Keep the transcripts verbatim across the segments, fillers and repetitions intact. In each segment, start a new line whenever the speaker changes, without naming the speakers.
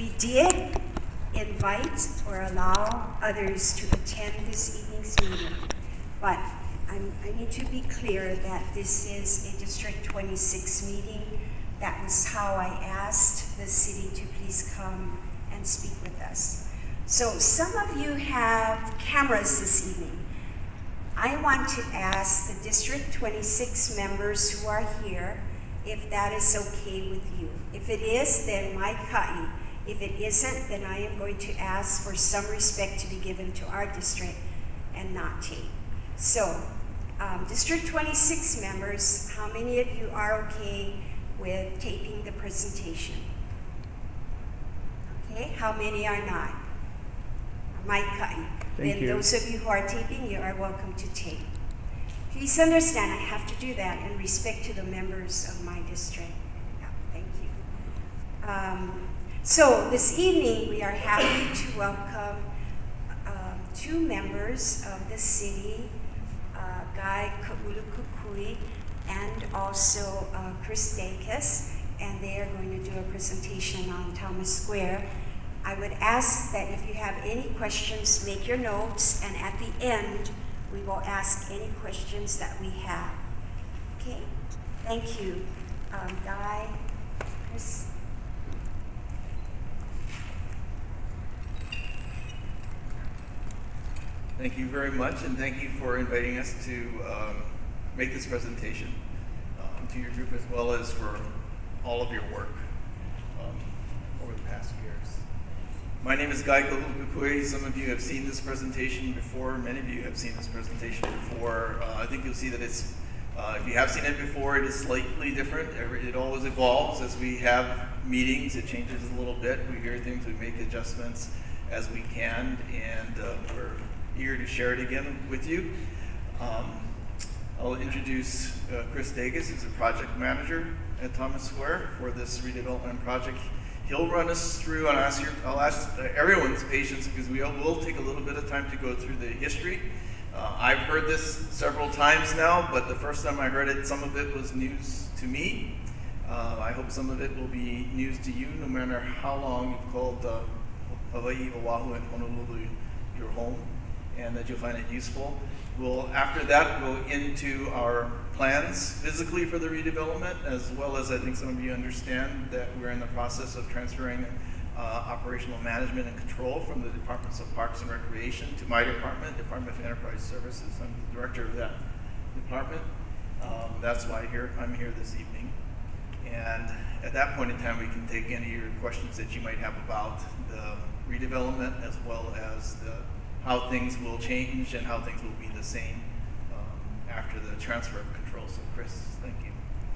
We did invite or allow others to attend this evening's meeting, but I'm, I need to be clear that this is a District twenty-six meeting. That was how I asked the city to please come and speak with us. So some of you have cameras this evening. I want to ask the District twenty-six members who are here if that is okay with you. If it is, then my ka'i. If it isn't, then I am going to ask for some respect to be given to our district and not tape. So, um, District twenty-six members, how many of you are okay with taping the presentation? Okay, how many are not? My ka'i. Then
you.
Those of you who are taping, you are welcome to tape. Please understand, I have to do that in respect to the members of my district. Yeah, thank you. Um, so this evening, we are happy to welcome uh, two members of the city, uh, Guy Ka'ulukukui and also uh, Chris Dacus, and they are going to do a presentation on Thomas Square. I would ask that if you have any questions, make your notes, and at the end, we will ask any questions that we have. Okay? Thank you. Um, Guy, Chris.
Thank you very much, and thank you for inviting us to um, make this presentation um, to your group, as well as for all of your work um, over the past years. My name is Guy Ka'ulukukui. Some of you have seen this presentation before. Many of you have seen this presentation before. Uh, I think you'll see that it's, uh, if you have seen it before, it is slightly different. It always evolves as we have meetings. It changes a little bit. We hear things, we make adjustments as we can, and uh, we're eager to share it again with you. Um, I'll introduce uh, Chris Dacus, who's a project manager at Thomas Square for this redevelopment project. He'll run us through, and I'll ask, your, I'll ask uh, everyone's patience, because we will take a little bit of time to go through the history. Uh, I've heard this several times now, but the first time I heard it, some of it was news to me. Uh, I hope some of it will be news to you, no matter how long you've called uh, Hawaii, Oahu, and Honolulu your home, and that you'll find it useful. We'll, after that, go into our plans physically for the redevelopment, as well as I think some of you understand that we're in the process of transferring uh, operational management and control from the Departments of Parks and Recreation to my department, Department of Enterprise Services. I'm the director of that department. Um, that's why here, I'm here this evening. And at that point in time, we can take any of your questions that you might have about the redevelopment, as well as the how things will change and how things will be the same um, after the transfer of control. So Chris, thank you.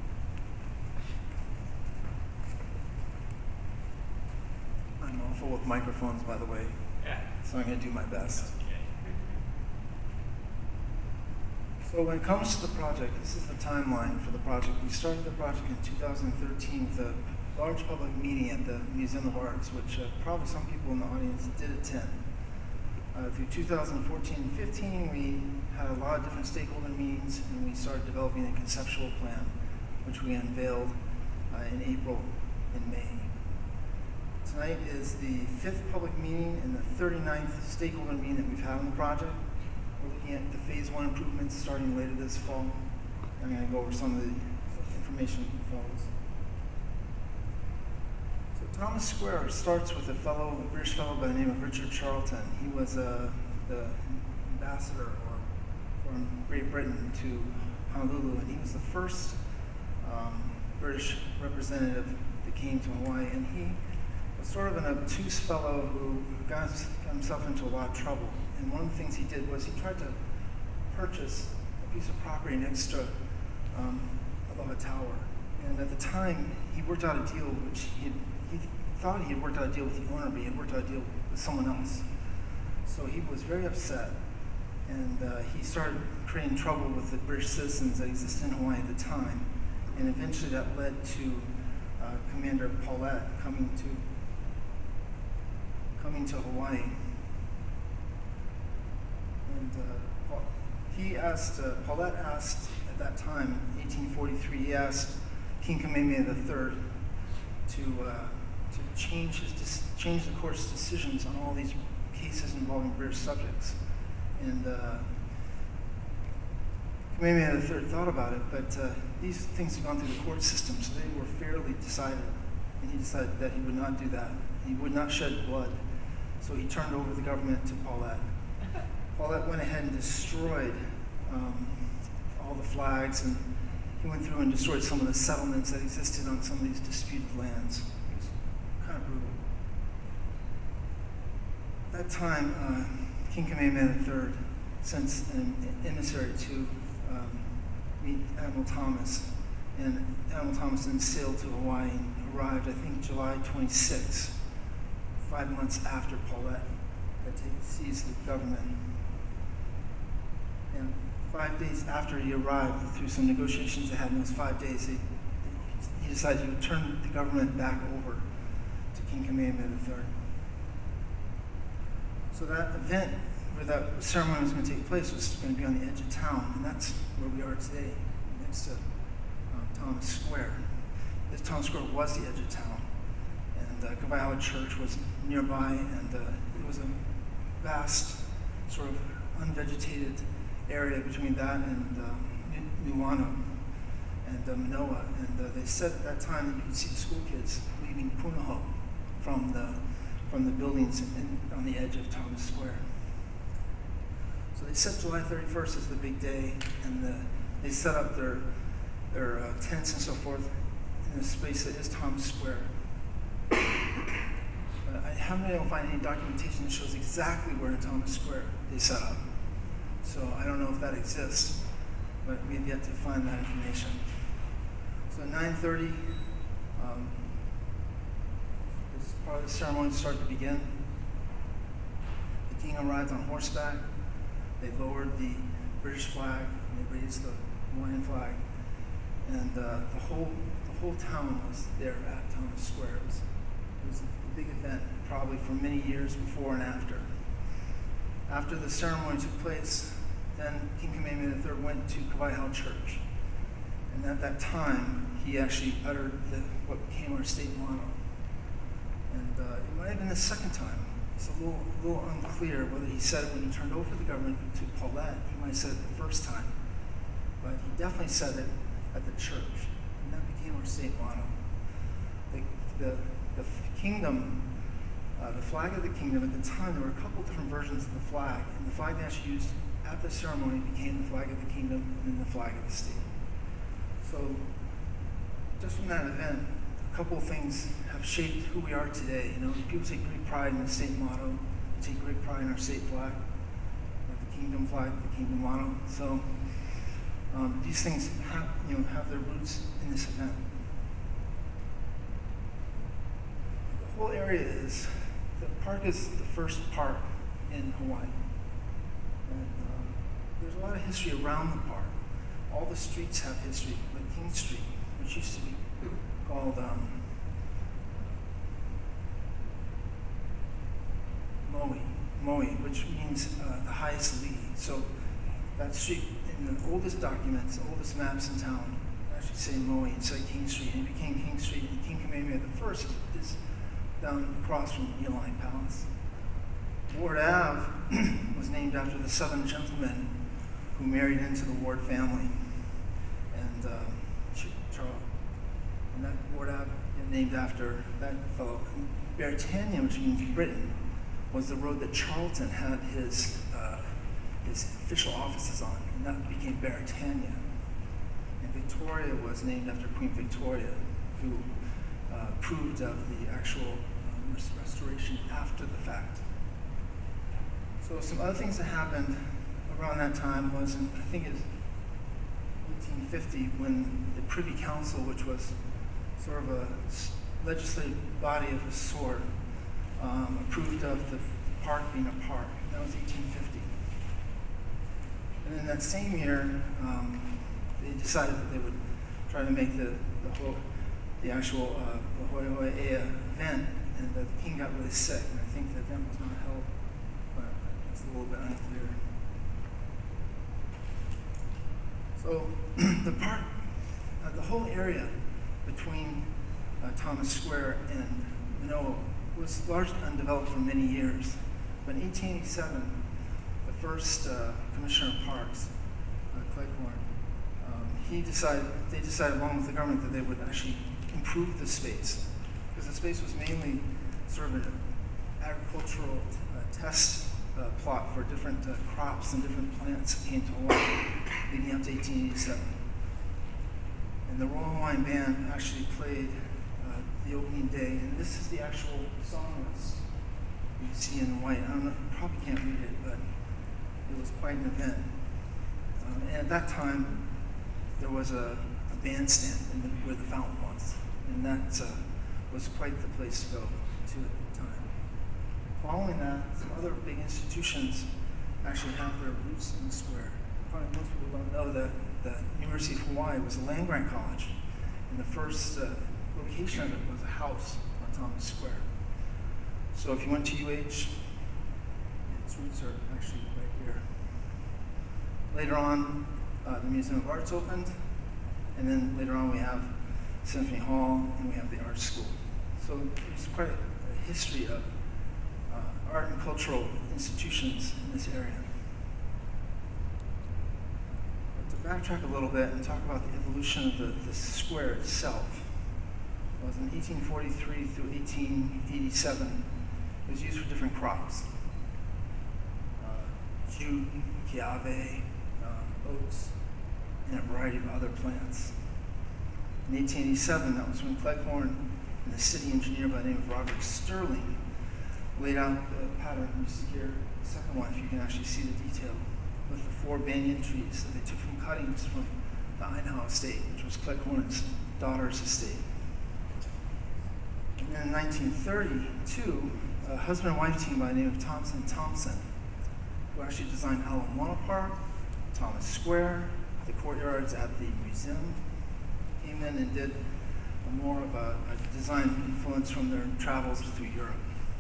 I'm awful with microphones, by the way,
Yeah.
so I'm going to do my best. So when it comes to the project, this is the timeline for the project. We started the project in two thousand thirteen with a large public meeting at the Museum of Arts, which uh, probably some people in the audience did attend. Uh, through two thousand fourteen and fifteen, we had a lot of different stakeholder meetings, and we started developing a conceptual plan, which we unveiled uh, in April and May. Tonight is the fifth public meeting and the thirty-ninth stakeholder meeting that we've had on the project. We're looking at the phase one improvements starting later this fall. I'm going to go over some of the information that follows. Thomas Square starts with a fellow, a British fellow by the name of Richard Charlton. He was uh, the ambassador or, from Great Britain to Honolulu, and he was the first um, British representative that came to Hawaii. And he was sort of an obtuse fellow who got himself into a lot of trouble. And one of the things he did was he tried to purchase a piece of property next to um, Aloha Tower. And at the time, he worked out a deal which he had He thought he had worked out a deal with the owner, but he had worked out a deal with someone else. So he was very upset, and uh, he started creating trouble with the British citizens that existed in Hawaii at the time. And eventually that led to uh, Commander Paulette coming to coming to Hawaii. And uh, he asked, uh, Paulette asked at that time, eighteen forty-three, he asked King Kamehameha the third to uh, to change his changed the court's decisions on all these cases involving British subjects. And uh, Kamehameha the Third thought about it, but uh, these things had gone through the court system, so they were fairly decided. And he decided that he would not do that. He would not shed blood. So he turned over the government to Paulette. Paulette went ahead and destroyed um, all the flags, and he went through and destroyed some of the settlements that existed on some of these disputed lands. It was kind of brutal. At that time, uh, King Kamehameha the Third sent an emissary to um, meet Admiral Thomas, and Admiral Thomas then sailed to Hawaii and arrived, I think, July twenty-sixth, five months after Paulette had taken, seized the government. And five days after he arrived, through some negotiations they had in those five days, he, he decided he would turn the government back over to King Kamehameha the Third. So that event where that ceremony was going to take place was going to be on the edge of town, and that's where we are today, next to um, Thomas Square. This Thomas Square was the edge of town, and uh, Kawaihawa Church was nearby, and uh, it was a vast, sort of unvegetated area between that and uh, Nuuanu and uh, Manoa. And uh, they said at that time that you could see the school kids leaving Punahou from the from the buildings in, on the edge of Thomas Square. So they set July thirty-first as the big day, and the, they set up their their uh, tents and so forth in a space that is Thomas Square. Uh, I haven't been able to find any documentation that shows exactly where in Thomas Square they set up. So I don't know if that exists, but we've yet to find that information. So at nine thirty, um, this part of the ceremony started to begin. The king arrived on horseback. They lowered the British flag, and they raised the Hawaiian flag, and uh, the whole the whole town was there at Thomas Square. It was, it was a big event, probably for many years before and after. After the ceremony took place, then King Kamehameha the Third went to Kawaihawa Church, and at that time he actually uttered the, what became our state motto. And uh, it might have been the second time. It's a little, a little unclear whether he said it when he turned over the government to Paulette. He might have said it the first time, but he definitely said it at the church, and that became our state motto. The, the, the kingdom, uh, the flag of the kingdom, at the time there were a couple different versions of the flag, and the flag they actually used at the ceremony became the flag of the kingdom and then the flag of the state. So just from that event, a couple of things have shaped who we are today. You know, people take great pride in the state motto. They take great pride in our state flag, the kingdom flag, the kingdom motto. So um, these things have, you know, have their roots in this event. The whole area is, the park is the first park in Hawaii. And um, there's a lot of history around the park. All the streets have history, like King Street, which used to be called um, Maui, Maui, which means uh, the highest lead. So that street, in the oldest documents, the oldest maps in town, actually say Maui instead of King Street, and it became King Street. And King Kamehameha the First is, is down across from Eline Palace. Ward Ave was named after the Southern gentleman who married into the Ward family, and um, Charles. And that Ward Ave named after that fellow. And Beretania, which means Britain, was the road that Charlton had his uh, his official offices on, and that became Beretania. And Victoria was named after Queen Victoria, who uh, approved of the actual um, restoration after the fact. So some other things that happened around that time was, in, I think it's eighteen fifty, when the Privy Council, which was sort of a legislative body of a sort, um, approved of the park being a park. That was eighteen fifty. And in that same year, um, they decided that they would try to make the the, whole, the actual uh, the Hoia Ea event, and the king got really sick, and I think the event was not held. But it's a little bit unclear. So the park, uh, the whole area between uh, Thomas Square and Manoa was largely undeveloped for many years. But in eighteen eighty-seven, the first uh, Commissioner of Parks, uh, Cleghorn, um, he decided, they decided along with the government that they would actually improve the space, because the space was mainly sort of an agricultural uh, test uh, plot for different uh, crops and different plants that came to Hawaii leading up to eighteen eighty-seven. And the Royal Hawaiian Band actually played uh, the opening day, and this is the actual song list you see in white. I don't know, you probably can't read it, but it was quite an event. Um, and at that time, there was a, a bandstand in the, where the fountain was, and that uh, was quite the place to go to at the time. Following that, some other big institutions actually have their roots in the square. Probably most people don't know that the University of Hawaii was a land-grant college, and the first uh, location of it was a house on Thomas Square. So if you went to U H, its roots are actually right here. Later on, uh, the Museum of Art's opened, and then later on we have Symphony Hall, and we have the art school. So there's quite a, a history of uh, art and cultural institutions in this area. Backtrack a little bit and talk about the evolution of the, the square itself. It was in eighteen forty-three through eighteen eighty-seven. It was used for different crops. Uh, jute, kiawe, uh, oats, and a variety of other plants. In eighteen eighty-seven, that was when Cleghorn and the city engineer by the name of Robert Sterling laid out the pattern you see here, the second one, if you can actually see the detail, with the four banyan trees that they took from cuttings from the Einau estate, which was Cleghorn's daughter's estate. And then in nineteen thirty-two, a husband and wife team by the name of Thompson Thompson, who actually designed Ala Moana Park, Thomas Square, the courtyards at the museum, came in and did a more of a, a design influence from their travels through Europe.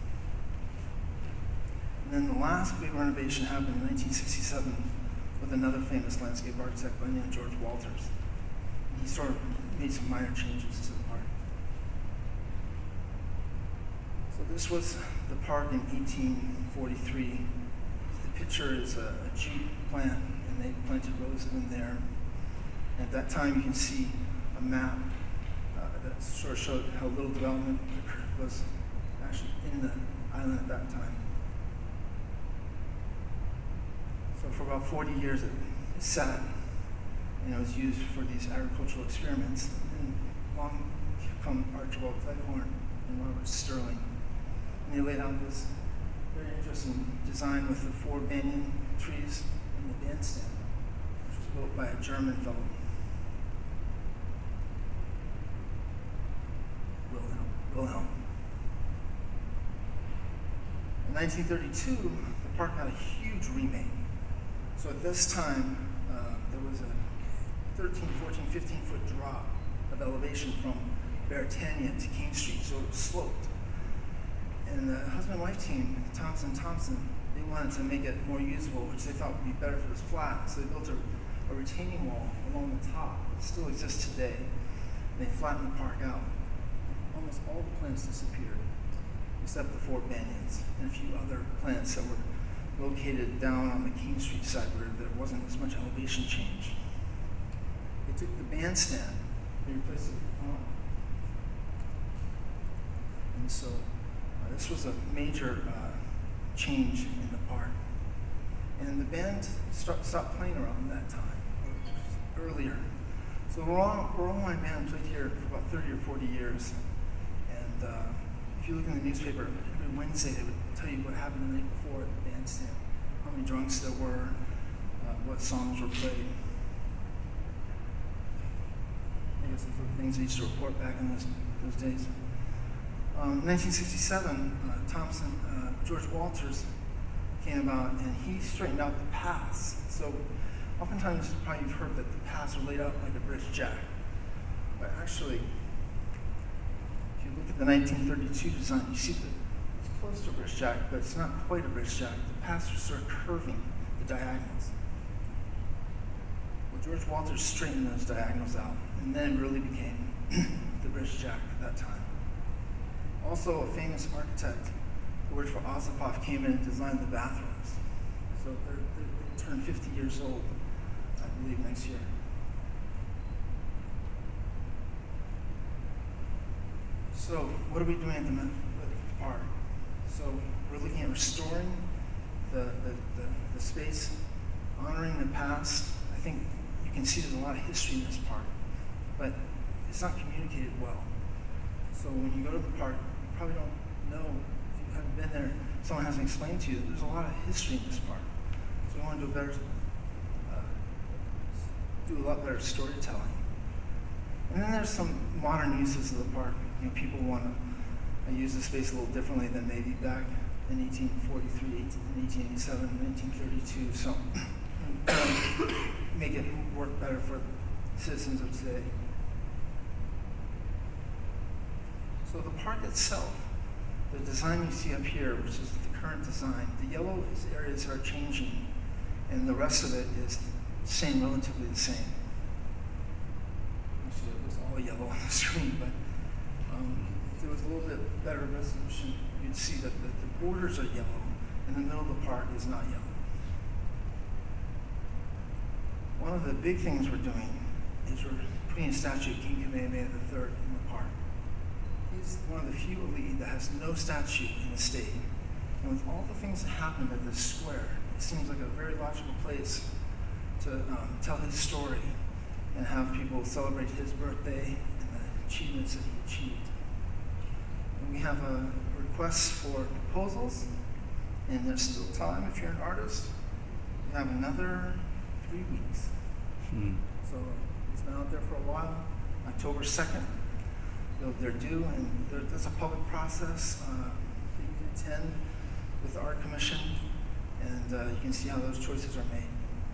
And then the last big renovation happened in nineteen sixty-seven with another famous landscape architect by the name of George Walters. He sort of made some minor changes to the park. So this was the park in eighteen forty-three. The picture is a, a jute plant, and they planted rows of them there. And at that time, you can see a map uh, that sort of showed how little development was actually in the island at that time. So for about forty years, it, it sat, and it was used for these agricultural experiments. And along come Archibald Cleghorn and Robert Sterling. And they laid out this very interesting design with the four banyan trees and the bandstand, which was built by a German fellow, Wilhelm. Wilhelm. In nineteen thirty-two, the park had a huge remake. So at this time, uh, there was a thirteen, fourteen, fifteen foot drop of elevation from Beretania to King Street, so it was sloped. And the husband and wife team, Thompson Thompson, they wanted to make it more usable, which they thought would be better if it was flat. So they built a, a retaining wall along the top that still exists today. And they flattened the park out. Almost all the plants disappeared, except the four banyans and a few other plants that were located down on the King Street side where there wasn't as much elevation change. They took the bandstand, they replaced it with a pond. And so uh, this was a major uh, change in the park. And the band start, stopped playing around that time, or earlier. So the Royal Hawaiian Band played here for about thirty or forty years. And uh, if you look in the newspaper, every Wednesday they would tell you what happened the night before at the bandstand, how many drunks there were, uh, what songs were played. I guess those were the things they used to report back in those, those days. Um, in nineteen sixty-seven, uh, Thompson, uh, George Walters came about, and he straightened out the paths. So oftentimes, probably you've heard that the paths are laid out like a British jack. But actually, if you look at the nineteen thirty-two design, you see that it's close to a British jack, but it's not quite a British jack. The paths are sort of curving the diagonals. Well, George Walters straightened those diagonals out, and then it really became the British jack at that time. Also, a famous architect who worked for Ossipoff came in and designed the bathrooms. So they're, they're, they turn fifty years old, I believe, next year. So what are we doing at the, at the park? So we're looking at restoring the, the, the, the space, honoring the past. I think you can see there's a lot of history in this park, but it's not communicated well. So when you go to the park, you probably don't know, if you haven't been there, someone hasn't explained to you that there's a lot of history in this park. So we want to do a better, uh, do a lot better storytelling. And then there's some modern uses of the park. You know, people want to uh, use the space a little differently than maybe back in eighteen forty-three, eighteen eighty-seven, nineteen thirty-two. So um, make it work better for citizens of today. So the park itself, the design you see up here, which is the current design, the yellow is areas that are changing, and the rest of it is the same, relatively the same. Actually, it was all yellow on the screen, but um, if there was a little bit better resolution, you'd see that the, the borders are yellow, and the middle of the park is not yellow. One of the big things we're doing is we're putting a statue of King Kamehameha the third in the park. He's one of the few elite that has no statue in the state. And with all the things that happened at this square, it seems like a very logical place to um, tell his story and have people celebrate his birthday and the achievements that he achieved. And we have a request for proposals, and there's still time if you're an artist. We have another three weeks. Hmm. So it's been out there for a while. October second. They're due, and they're, that's a public process uh, that you can attend with the Art Commission, and uh, you can see how those choices are made.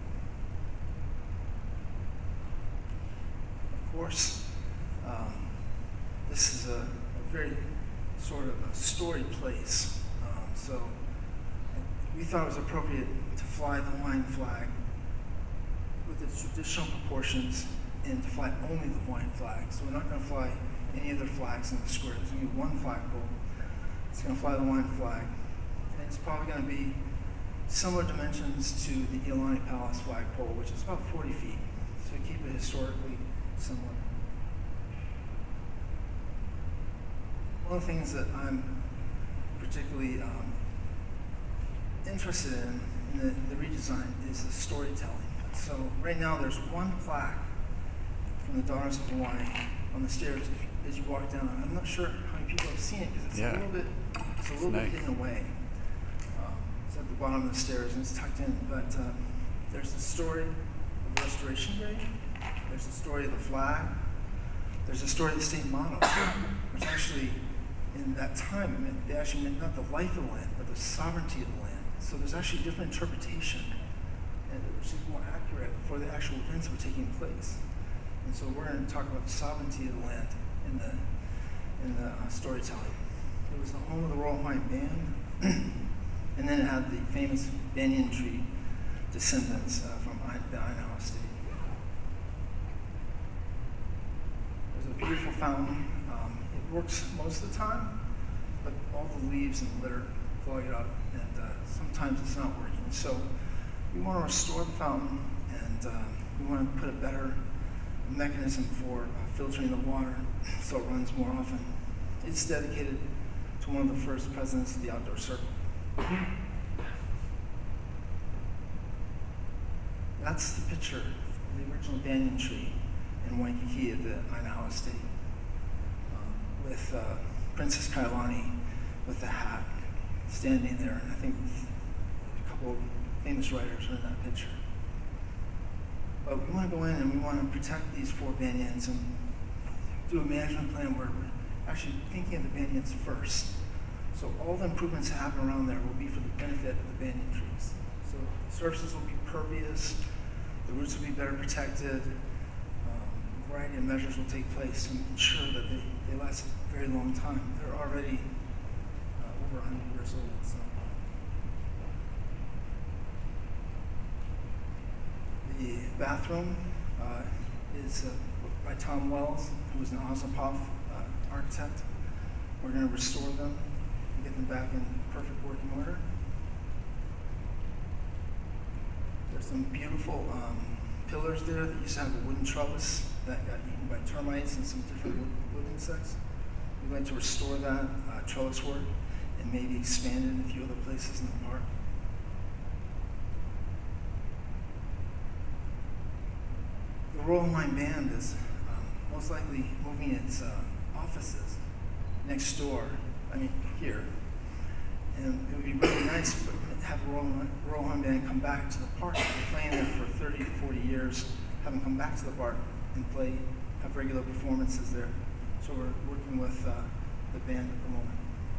Of course, um, this is a, a very sort of a storied place, um, so we thought it was appropriate to fly the Hawaiian flag with its traditional proportions and to fly only the Hawaiian flag. So we're not going to fly any other flags in the square. There's going to be one flagpole. It's going to fly the Hawaiian flag. And it's probably going to be similar dimensions to the Iolani Palace flagpole, which is about forty feet. So we keep it historically similar. One of the things that I'm particularly um, interested in in the, the redesign is the storytelling. So right now there's one plaque from the Daughters of Hawaii on the stairs as you walk down. I'm not sure how many people have seen it because it's yeah. a little bit, it's a little it's bit nice. hidden away. Um, it's at the bottom of the stairs and it's tucked in. But uh, there's the story of the Restoration Day. There's the story of the flag. There's the story of the state motto, which actually, in that time, meant, they actually meant not the life of the land, but the sovereignty of the land. So there's actually a different interpretation, and which is more accurate for the actual events that were taking place. And so we're going to talk about the sovereignty of the land in the in the uh, storytelling. It was the home of the Royal Hawaiian Band, and then it had the famous banyan tree descendants uh, from I, the Ainawa State. There's a beautiful fountain. Um, it works most of the time, but all the leaves and litter clog it up, and uh, sometimes it's not working. So we want to restore the fountain, and uh, we want to put a better mechanism for uh, filtering the water so it runs more often. It's dedicated to one of the first presidents of the Outdoor Circle. That's the picture of the original banyan tree in Waikiki at the Ainawa Estate, um, with uh, Princess Kailani with the hat standing there. And I think a couple of famous writers are in that picture. But we want to go in and we want to protect these four banyans and do a management plan where we're actually thinking of the banyans first. So all the improvements that happen around there will be for the benefit of the banyan trees. So the surfaces will be pervious, the roots will be better protected, um, a variety of measures will take place to ensure that they, they last a very long time. They're already uh, over one hundred years old. So. The bathroom uh, is uh, by Tom Wells, who was an Ossipoff uh, architect. We're going to restore them and get them back in perfect working order. There's some beautiful um, pillars there that used to have a wooden trellis that got eaten by termites and some different wood, wood insects. We're going to restore that uh, trellis work and maybe expand it in a few other places in the park. The Royal Hawaiian Band is um, most likely moving its uh, offices next door, I mean here. And it would be really nice to have the Royal, Royal Hawaiian Band come back to the park. They're playing there for thirty to forty years, have them come back to the park and play, have regular performances there. So we're working with uh, the band at the moment.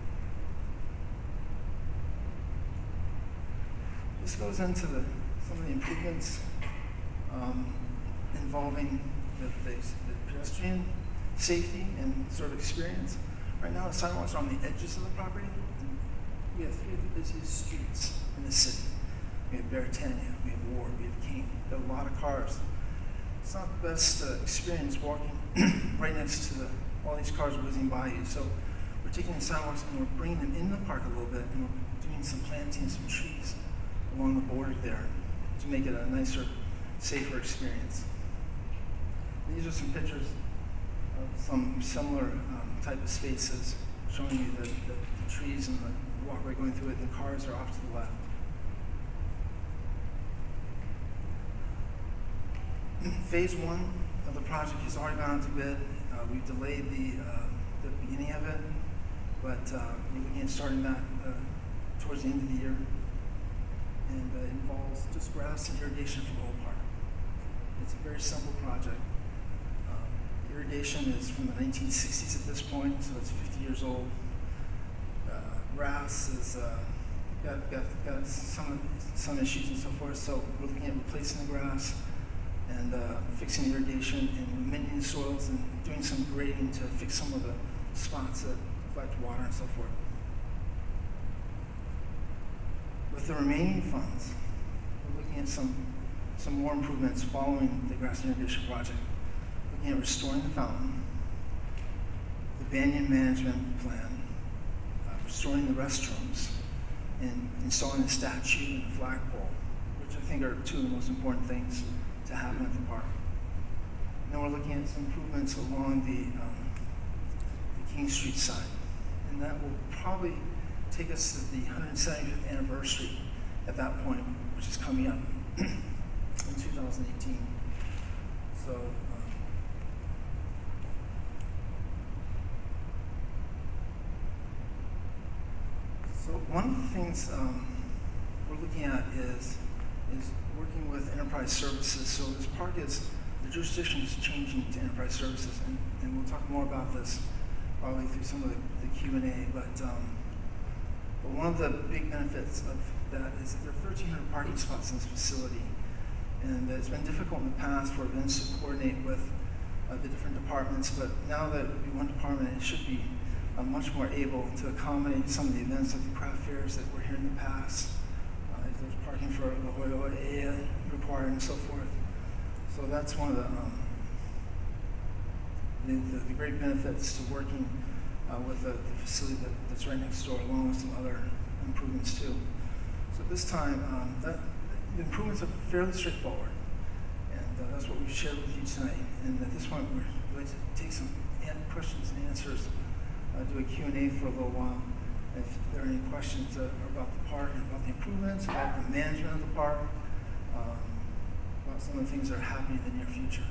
This goes into the, some of the improvements um, involving the, the, the pedestrian safety and sort of experience. Right now the sidewalks are on the edges of the property. And we have three of the busiest streets in the city. We have Beretania, we have Ward, we have King. There are a lot of cars. It's not the best uh, experience walking right next to the, all these cars whizzing by you. So we're taking the sidewalks and we're bringing them in the park a little bit, and we're doing some planting, some trees along the border there to make it a nicer, safer experience. These are some pictures of some similar um, type of spaces, showing you the, the, the trees and the walkway going through it. The cars are off to the left. Phase one of the project has already gone out to bid. Uh, we've delayed the, uh, the beginning of it, but uh, we're looking at starting that uh, towards the end of the year. And uh, it involves just grass and irrigation for the whole park. It's a very simple project. Um, irrigation is from the nineteen sixties at this point, so it's fifty years old. Uh, grass is uh, got, got, got some, some issues and so forth, so we're looking at replacing the grass and uh, fixing irrigation and amending the soils and doing some grading to fix some of the spots that collect water and so forth. With the remaining funds, we're looking at some, some more improvements following the grass and irrigation project. Looking at restoring the fountain, the banyan management plan, uh, restoring the restrooms, and installing the statue and the flagpole, which I think are two of the most important things to happen at the park. And then we're looking at some improvements along the, um, the King Street side, and that will probably take us to the one hundred seventieth anniversary at that point, which is coming up in two thousand eighteen. So, um, so one of the things um, we're looking at is is working with enterprise services. So this park is, the jurisdiction is changing to enterprise services, and, and we'll talk more about this probably through some of the, the Q and A, but um, But one of the big benefits of that is that there are thirteen hundred parking spots in this facility. And it's been difficult in the past for events to coordinate with uh, the different departments, but now that it will be one department, it should be uh, much more able to accommodate some of the events like the craft fairs that were here in the past. Uh, if there's parking for the Hoyo Ea required and so forth. So that's one of the, um, the, the, the great benefits to working Uh, with the, the facility that, that's right next door, along with some other improvements too. So this time, um, that, the improvements are fairly straightforward, and uh, that's what we've shared with you tonight. And at this point, we're going to take some questions and answers, uh, do a Q and A for a little while. If there are any questions uh, about the park, about the improvements, about the management of the park, um, about some of the things that are happening in the near future.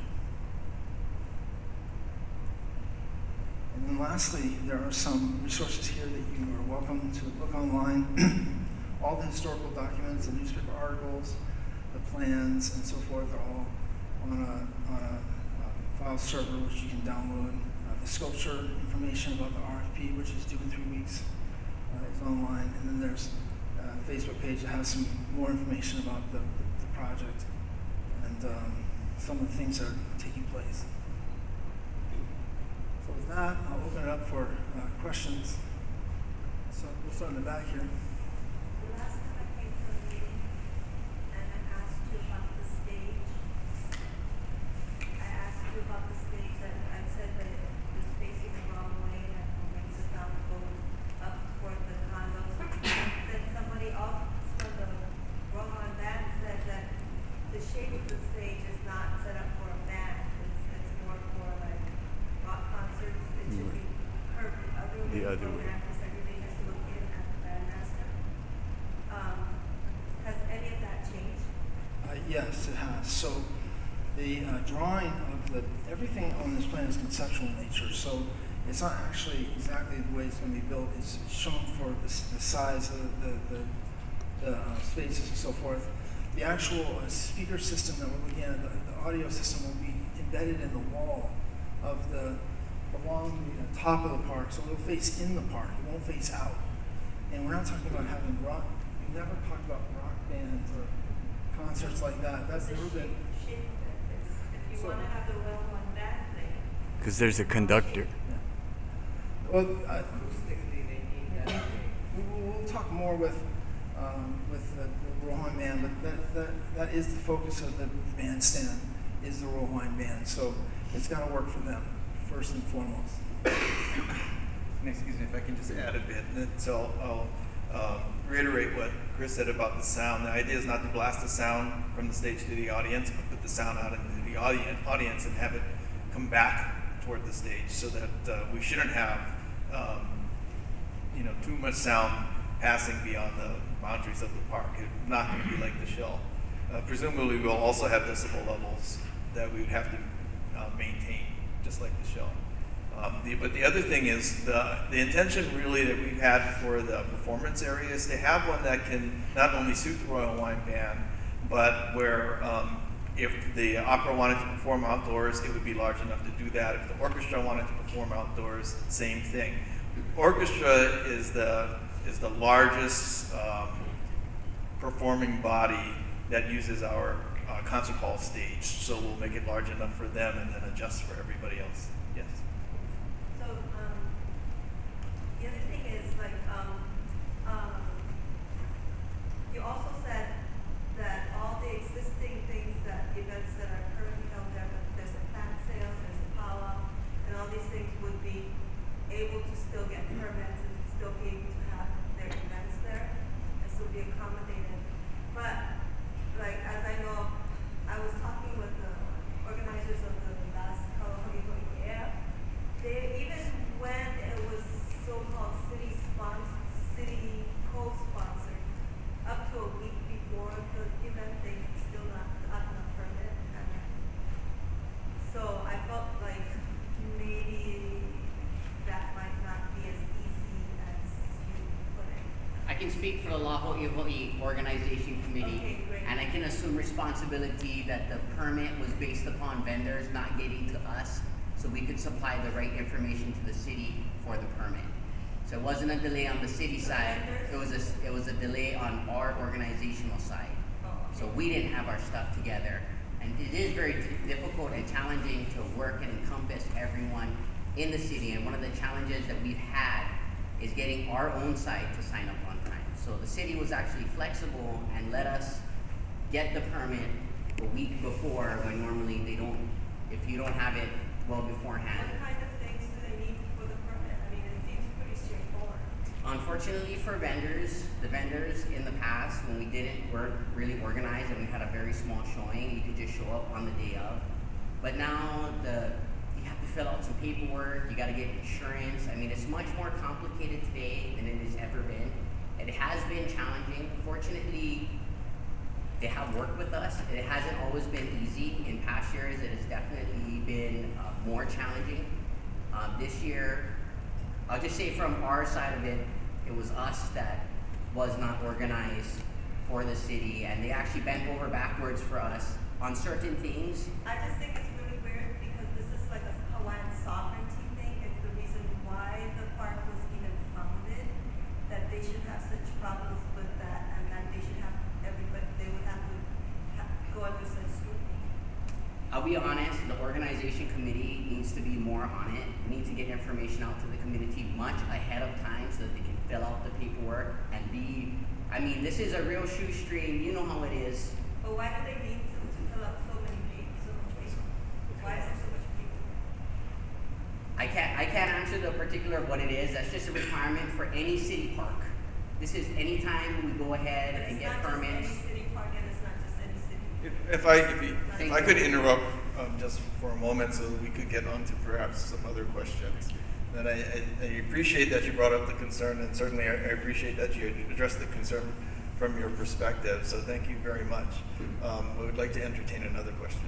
And then lastly, there are some resources here that you are welcome to look online. All the historical documents, the newspaper articles, the plans, and so forth are all on a, on a uh, file server which you can download. Uh, the sculpture information about the R F P, which is due in three weeks, uh, is online. And then there's a Facebook page that has some more information about the, the, the project and um, some of the things that are taking place. So with that, I'll open it up for uh, questions. So we'll start in the back here.
The last time I came to a meeting and I asked you about the stage, I asked you about the stage and I said that it was facing the wrong way and it makes the sound
past. So the uh, drawing of the, everything on this plan is conceptual in nature. So it's not actually exactly the way it's going to be built. It's shown for the, the size of the, the, the, the uh, spaces and so forth. The actual uh, speaker system that we're looking at, the, the audio system will be embedded in the wall of the, along the uh, top of the park. So it'll face in the park, it won't face out. And we're not talking about having rock, we've never talked about rock bands or concerts like that. That's never been.
If you
So-
want to have the well one band thing.
Because there's a conductor.
Well, I, we'll, we'll talk more with um, with the, the Rural Hawaiian Band, but that, that that is the focus of the bandstand, is the Rural Hawaiian Band. So it's got to work for them first and foremost.
And excuse me if I can just add a bit. And so I'll uh, reiterate what Chris said about the sound. The idea is not to blast the sound from the stage to the audience, but put the sound out into the audience, audience and have it come back toward the stage, so that uh, we shouldn't have um, you know, too much sound passing beyond the boundaries of the park. It's not going to be like the shell. Uh, presumably, we'll also have decibel levels that we would have to uh, maintain, just like the shell. Um, the, but the other thing is the, the intention really that we've had for the performance area is to have one that can not only suit the Royal Hawaiian Band, but where um, if the opera wanted to perform outdoors, it would be large enough to do that. If the orchestra wanted to perform outdoors, same thing. Orchestra is the is the largest um, performing body that uses our uh, concert hall stage, so we'll make it large enough for them and then adjust for everybody else. Yes.
So, um, the other thing is, like, um, um, you also said that all the existing things, that events that are currently held there, that there's a plant sales, there's a powwow, and all these things would be able to still get permits and still be able to have their events there and still be accommodated. But, like, as I know, I was talking with the organizers of the last Kalahari Air. They, even when it was so-called city sponsored, city co-sponsored, up to a week before the event, they still not gotten a permit. And so I felt like maybe that might not be as easy as you put it.
I can speak for the Laho'iho'i Organization Committee,
Okay, great.
and I can assume responsibility that the permit was based upon vendors not getting to us, so we could supply the right information to the city for the permit. So it wasn't a delay on the city side, it was a, it was a delay on our organizational side.
Oh,
So we didn't have our stuff together, and it is very di- difficult and challenging to work and encompass everyone in the city. And one of the challenges that we've had is getting our own side to sign up on time. So the city was actually flexible and let us get the permit a week before, when normally they don't, if you don't have it well beforehand.
What kind of things do they need for the permit? I mean, it seems pretty straightforward.
Unfortunately for vendors, the vendors in the past, when we didn't weren't really organized and we had a very small showing, you could just show up on the day of. But now the you have to fill out some paperwork, you gotta get insurance. I mean, it's much more complicated today than it has ever been. It has been challenging. Fortunately, they have worked with us. It hasn't always been easy. In past years, it has definitely been uh, more challenging. Um, this year, I'll just say from our side of it, it was us that was not organized for the city, and they actually bent over backwards for us on certain things.
I just think it's really weird because this is like a Hawaiian sovereignty thing. It's the reason why the park was even founded, that they should have such problems with that, and that they should have everybody, they would have to ha go under such scrutiny.
I'll be honest, the organization committee needs to be more on it. We need to get information out to the community much ahead of time so that they can fill out the paperwork and be, I mean, this is a real shoestring, you know how it is.
But why do they need to, to fill out so many pages, so much paper? Why is there so much paper?
I can't, I can't answer the particular of what it is. That's just a requirement for any city park. This is anytime we go ahead
But
and
it's
get
not
permits.
just any city park, and it's not just any city.
If, if I if, you, if
Thank
I
you.
could interrupt um, just for a moment so that we could get on to perhaps some other questions. That I, I, I appreciate that you brought up the concern, and certainly I, I appreciate that you addressed the concern from your perspective. So thank you very much. Um, we would like to entertain another question.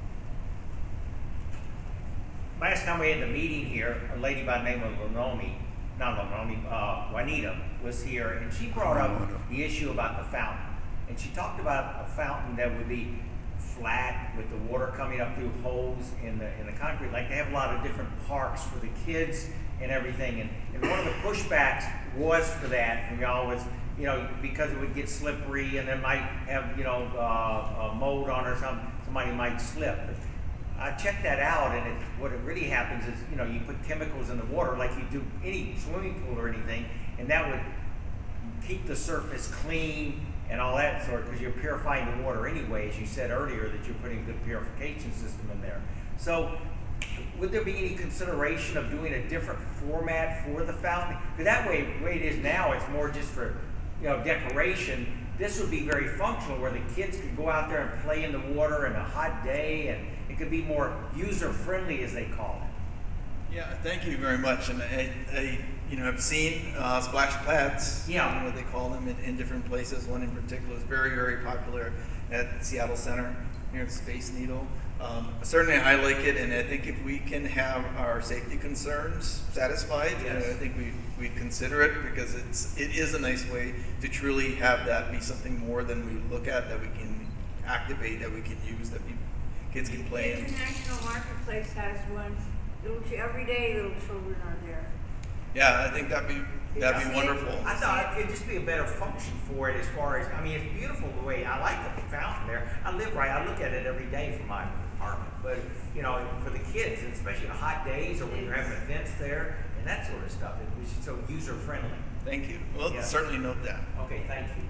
Last time we had the meeting here, a lady by the name of Lonomi, not Lonomi, uh, Juanita was here, and she brought up the issue about the fountain. And she talked about a fountain that would be flat with the water coming up through holes in the in the concrete. Like they have a lot of different parks for the kids and everything. And, and one of the pushbacks was for that from y'all was, you know, because it would get slippery and it might have, you know, uh, uh, mold on it or something, somebody might slip. But I checked that out, and it, what it really happens is, you know, you put chemicals in the water like you do any swimming pool or anything, and that would keep the surface clean and all that sort, because you're purifying the water anyway, as you said earlier, that you're putting a good purification system in there. So would there be any consideration of doing a different format for the fountain? Because that way, the way it is now, it's more just for, you know, decoration. This would be very functional, where the kids could go out there and play in the water in a hot day, and it could be more user-friendly, as they call it.
Yeah, thank you very much. And I, I you know, I've seen uh, splash pads,
Yeah.
you know, what they call them in, in different places. One in particular is very, very popular at Seattle Center near the Space Needle. Um, certainly, I like it, and I think if we can have our safety concerns satisfied,
Yes.
you know, I think we we consider it, because it's it is a nice way to truly have that be something more than we look at, that we can activate, that we can use, that we, kids can play in.
International Marketplace has one. Little, every day little children are there.
Yeah, I think that'd be that'd be
Yeah.
wonderful.
I thought it'd just be a better function for it, as far as, I mean, it's beautiful the way, I like the fountain there. I live right, I look at it every day from my apartment. But, you know, for the kids, and especially on hot days, or when you're having events there, and that sort of stuff, it was so user-friendly.
Thank you. We'll
Yeah.
certainly note that.
Okay, thank you.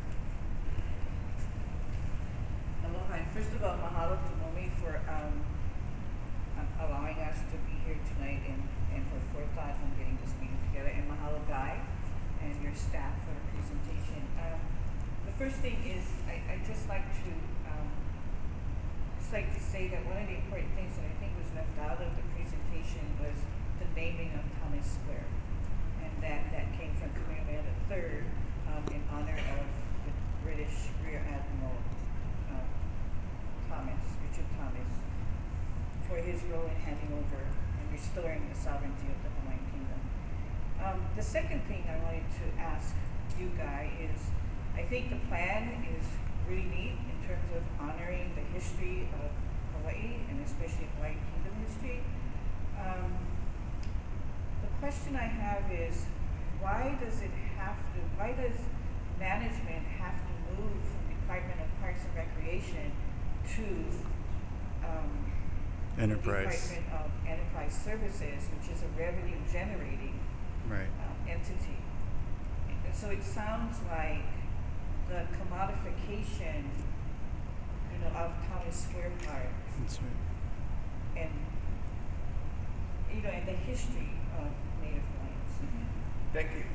Aloha. And first of all, mahalo to Momi for um, um, allowing us to be here tonight, and, and her forethought on getting this meeting together. And mahalo, Guy, and your staff for the presentation. Um, the first thing is, I, I just like to um, just like to say that one of the important things that I think was left out of the presentation was the naming of Thomas Square, and that that came from Kamehameha the Third um, in honor of the British Rear Admiral uh, Thomas, Richard Thomas, for his role in handing over and restoring the sovereignty of the Hawaiian Kingdom. Um, the second thing I wanted to ask you, Guy, is I think the plan is really neat in terms of honoring the history of Hawaii, and especially Hawaiian Kingdom history. Um, the question I have is, why does it have to, why does management have to move from Department of Parks and Recreation to um,
Enterprise.
the Department of Enterprise Services, which is a revenue generating
Right.
um, entity? And so it sounds like the commodification, you know, of Thomas Square Park,
That's right.
and you know, and the history of Native Hawaiians.
Thank you.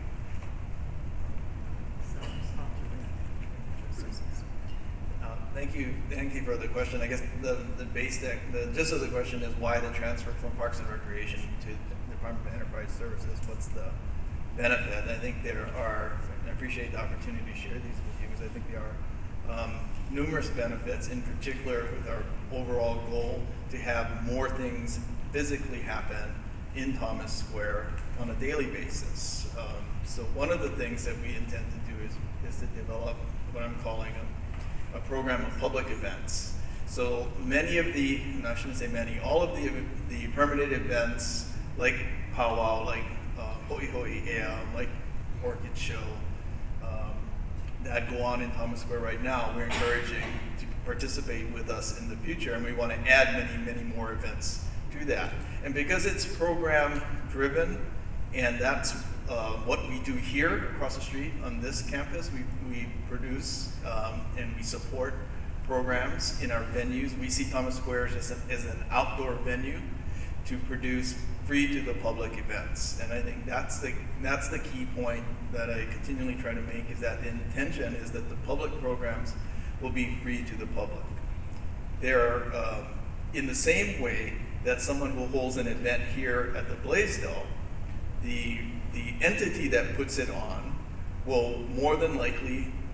Uh, thank you, thank you for the question. I guess the, the basic, the gist of the question is why the transfer from Parks and Recreation to the Department of Enterprise Services? What's the benefit? I think there are, and I appreciate the opportunity to share these with you, because I think there are um, numerous benefits, in particular with our overall goal to have more things physically happen in Thomas Square on a daily basis. Um, so one of the things that we intend to do is, is to develop what I'm calling a, a program of public events. So many of the, and I shouldn't say many, all of the, the permanent events like powwow, like uh, hoi hoi ea, like orchid show, um, that go on in Thomas Square right now, we're encouraging to participate with us in the future, and we want to add many, many more events to that. And because it's program driven, and that's uh, what we do here across the street on this campus, we, we produce um, and we support programs in our venues. We see Thomas Square as, a, as an outdoor venue to produce free to the public events. And I think that's the, that's the key point that I continually try to make, is that the intention is that the public programs will be free to the public. They're um, in the same way that someone who holds an event here at the Blaisdell, the, the entity that puts it on will more than likely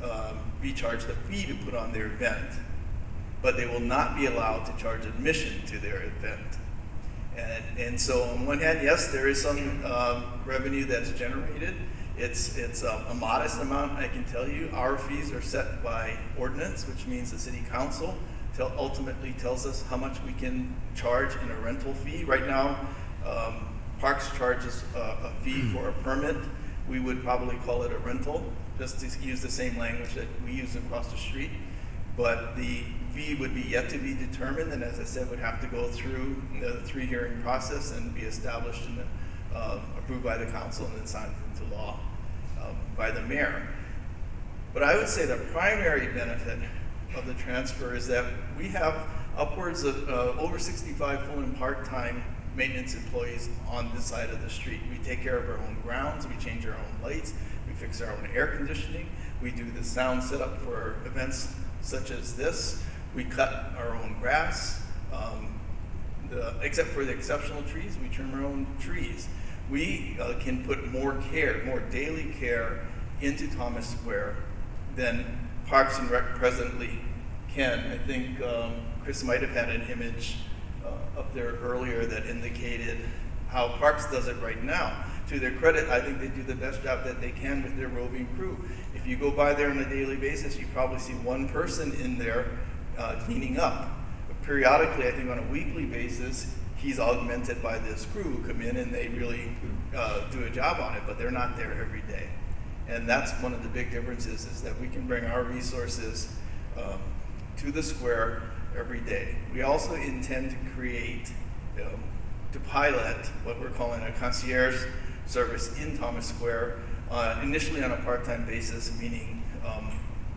um, be charged a fee to put on their event, but they will not be allowed to charge admission to their event. And, and so on one hand, yes, there is some um, revenue that's generated. It's, it's um, a modest amount, I can tell you. Our fees are set by ordinance, which means the city council tell, ultimately tells us how much we can charge in a rental fee. Right now, um, Parks charges a, a fee for a permit. We would probably call it a rental, just to use the same language that we use across the street. But the fee would be yet to be determined, and as I said, would have to go through the three hearing process and be established and uh, approved by the council and then signed into law um, by the mayor. But I would say the primary benefit of the transfer is that we have upwards of uh, over sixty-five full and part-time maintenance employees on this side of the street. We take care of our own grounds, we change our own lights, we fix our own air conditioning, we do the sound setup for events such as this. We cut our own grass, um, the, except for the exceptional trees, we trim our own trees. We uh, can put more care, more daily care into Thomas Square than Parks and Rec presently can. I think um, Chris might have had an image uh, up there earlier that indicated how Parks does it right now. To their credit, I think they do the best job that they can with their roving crew. If you go by there on a daily basis, you probably see one person in there uh, cleaning up. But periodically, I think on a weekly basis, he's augmented by this crew who come in and they really uh, do a job on it, but they're not there every day. And that's one of the big differences, is that we can bring our resources um, to the square every day. We also intend to create, um, to pilot what we're calling a concierge service in Thomas Square, uh, initially on a part-time basis, meaning um,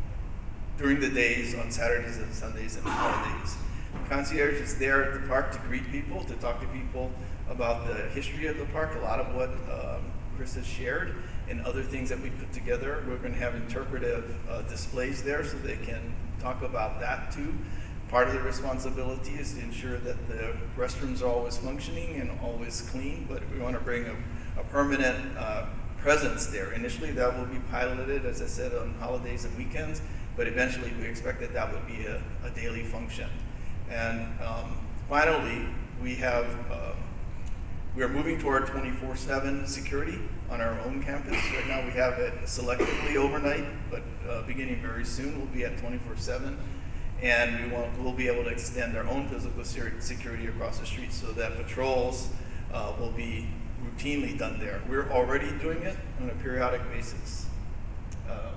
during the days, on Saturdays and Sundays and holidays. The concierge is there at the park to greet people, to talk to people about the history of the park, a lot of what um, Chris has shared, and other things that we put together. We're going to have interpretive uh, displays there so they can talk about that too. Part of the responsibility is to ensure that the restrooms are always functioning and always clean, but we want to bring a a permanent uh, presence there. Initially, that will be piloted, as I said, on holidays and weekends, but eventually we expect that that would be a, a daily function. And um, finally, we have, uh, we are moving toward twenty-four seven security on our own campus. Right now we have it selectively overnight, but uh, beginning very soon, we'll be at twenty-four seven. And we want, we'll be able to extend our own physical security across the street so that patrols uh, will be routinely done there. We're already doing it on a periodic basis. Um,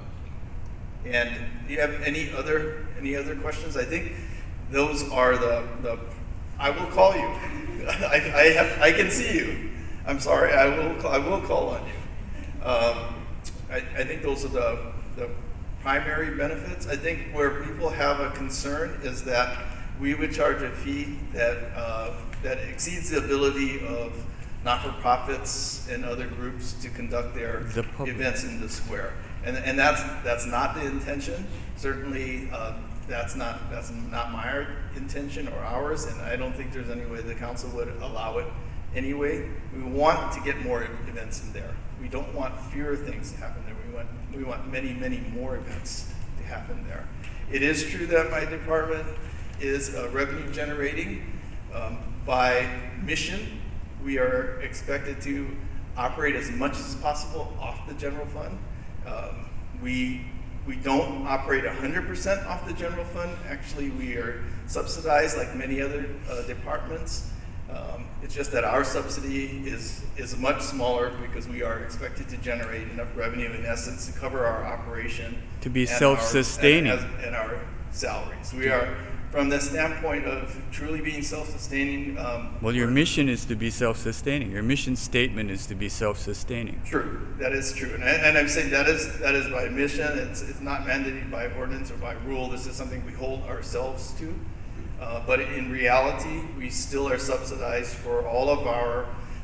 and do you have any other any other questions? I think those are the, the I will call you. I, I, have, I can see you. I'm sorry, I will, I will call on you. Um, I, I think those are the, the primary benefits. I think where people have a concern is that we would charge a fee that, uh, that exceeds the ability of not-for-profits and other groups to conduct their
the
events in the square, and and that's that's not the intention. Certainly, uh, that's not that's not my intention or ours, and I don't think there's any way the council would allow it anyway. We want to get more events in there. We don't want fewer things to happen there. We want we want many many more events to happen there. It is true that my department is uh, revenue generating um, by mission. We are expected to operate as much as possible off the general fund. Um, we, we don't operate one hundred percent off the general fund. Actually, we are subsidized like many other uh, departments. Um, it's just that our subsidy is, is much smaller because we are expected to generate enough revenue, in essence, to cover our operation.
To be
and
self-sustaining.
Our, and, and our salaries. We are, from the standpoint of truly being self-sustaining. Um,
Well, your mission is to be self-sustaining. Your mission statement is to be self-sustaining.
True, that is true, and, I, and I'm saying that is that is by mission. It's it's not mandated by ordinance or by rule. This is something we hold ourselves to. Uh, but in reality, we still are subsidized for all of our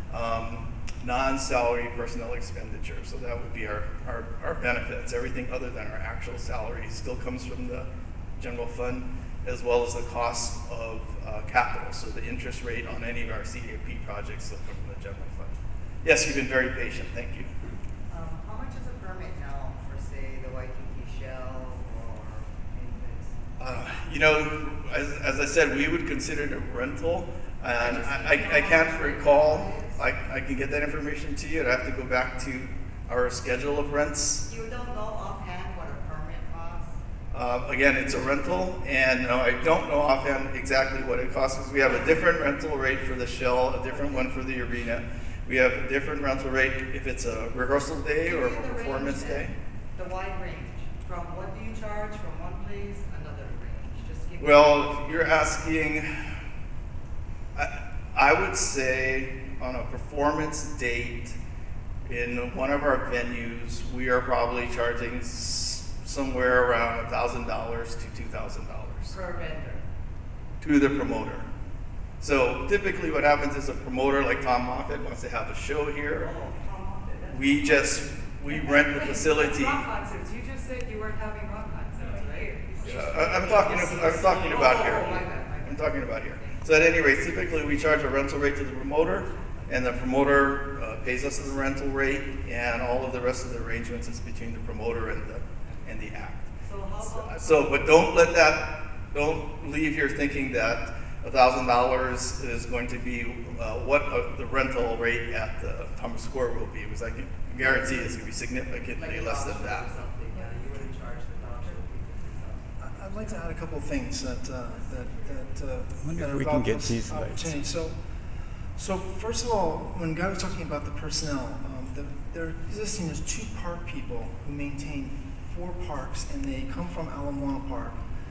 um, non-salary personnel expenditure. So that would be our, our our benefits. Everything other than our actual salary still comes from the general fund, as well as the cost of uh, capital. So the interest rate on any of our C A P projects still come from the general fund. Yes, you've been very patient. Thank you.
Um, how much is a permit now for, say, the Waikiki Shell
you know, as, as I said, we would consider it a rental, and I, I, I can't recall. I, I can get that information to you. I'd have to go back to our schedule of rents.
You don't know offhand what a permit costs?
Uh, again, it's a rental, and no, I don't know offhand exactly what it costs, because we have a different rental rate for the shell, a different one for the arena. We have a different rental rate if it's a rehearsal day or a
Give me the
performance
range then.
day.
The wide range, from what do you charge from one place, another range? Just give me.
Well, if you're asking, I, I would say on a performance date in one of our venues, we are probably charging s- somewhere around a thousand dollars to two thousand dollars
Per vendor.
to the promoter. So typically, what happens is a promoter like Tom Moffitt wants to have a show here.
Oh, come on, that's-
We just we rent the facility.
Rock concerts, you just said you weren't having rock concerts, right?
Uh, I- I'm talking. I'm talking about here.
Oh, my bad, my bad.
I'm talking about here. So at any rate, typically we charge a rental rate to the promoter, and the promoter uh, pays us the rental rate, and all of the rest of the arrangements is between the promoter and the and the act.
So how
So,
about?
so but don't let that. Don't leave here thinking that a thousand dollars is going to be uh, what uh, the rental rate at the Thomas Square will be, because I can guarantee it's going to be significantly less than that.
Yeah, you wouldn't charge the township.
I- I'd like to add a couple of things that, uh, that, that, uh,
wonder
that
if
are
we can
about
get
this
these lights.
opportunity. So, so first of all, when Guy was talking about the personnel, um, the, there existing, there's two park people who maintain four parks, and they come from Ala Moana Park.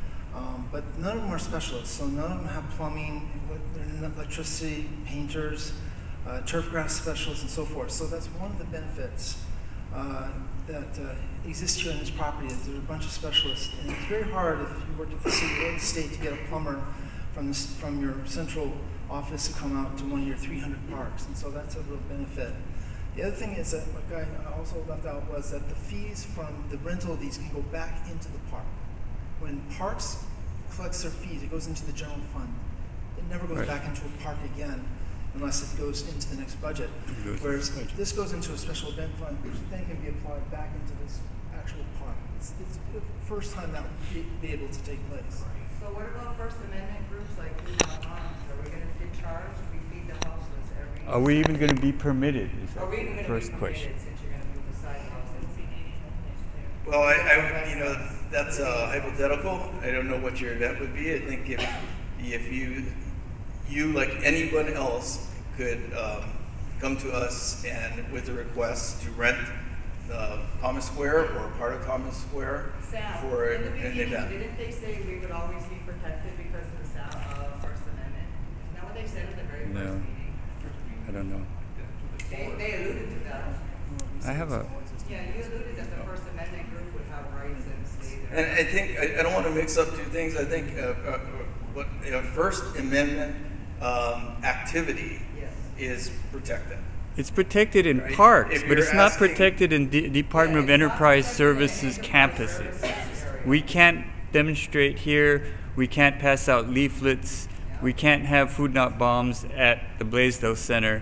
Um, but none of them are specialists, so none of them have plumbing, they're not electricity, painters, uh, turf grass specialists, and so forth. So that's one of the benefits uh, that uh, exist here on this property. Is there's a bunch of specialists, and it's very hard if you work at the city or the state to get a plumber from this, from your central office to come out to one of your three hundred parks, and so that's a real benefit. The other thing is that what Guy also left out was that the fees from the rental of these can go back into the park. When parks collects their fees, it goes into the general fund. It never goes
Right.
back into a park again unless it goes into the next budget.
It goes
Whereas
into the budget.
this goes into a special event fund, which then can be applied back into this actual park. It's, it's the first time that would be, be able to take place.
So what about First Amendment groups like Food Not Harms? Are we gonna get charged if we feed the houseless every?
Are we even going to be permitted? Is
Are we even
that the
gonna be
first question.
permitted since you're gonna move the sidewalks and C D?
Well, I, I, you know, that's uh, hypothetical. I don't know what your event would be. I think if, if you, you like anyone else, could um, come to us and with a request to rent uh, Thomas Square or part of Thomas Square
Sam,
for
in the
an
beginning,
event.
didn't they say we would always be protected because of the Sa- uh, First Amendment? Isn't that what they said at the very
No.
first meeting?
I don't know.
They, they alluded to that.
I have a.
Yeah, you alluded that the First Amendment group would have rights and stay there.
And I think, I, I don't want to mix up two things. I think uh, uh, what you know, First Amendment um, activity
Yes.
is protected.
It's protected in
Right.
parks,
If
but
you're
it's not
asking-
protected in D- Department of
Yeah, it's not
Enterprise
protected in
Services
enterprise
campuses.
services area.
We can't demonstrate here. We can't pass out leaflets. We can't have food not bombs at the Blaisdell Center.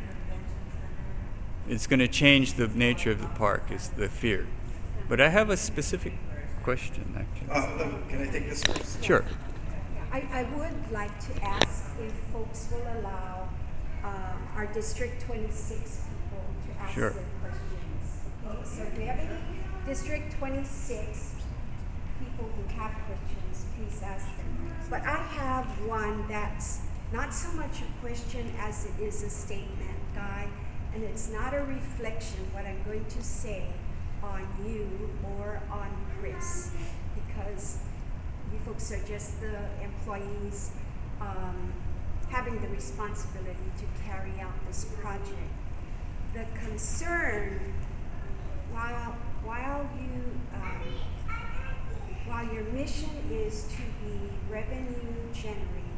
It's going to change the nature of the park, is the fear. But I have a specific question, actually.
Uh, um, can I take this first?
Sure.
I, I would like to ask if folks will allow um, our District twenty-six people to ask
Sure.
their questions. Okay, so if we have any District twenty-six people who have questions, please ask them. But I have one that's not so much a question as it is a statement, Guy, and it's not a reflection, what I'm going to say, on you or on Chris, because you folks are just the employees um, having the responsibility to carry out this project. The concern, while while you um, while your mission is to be revenue generating,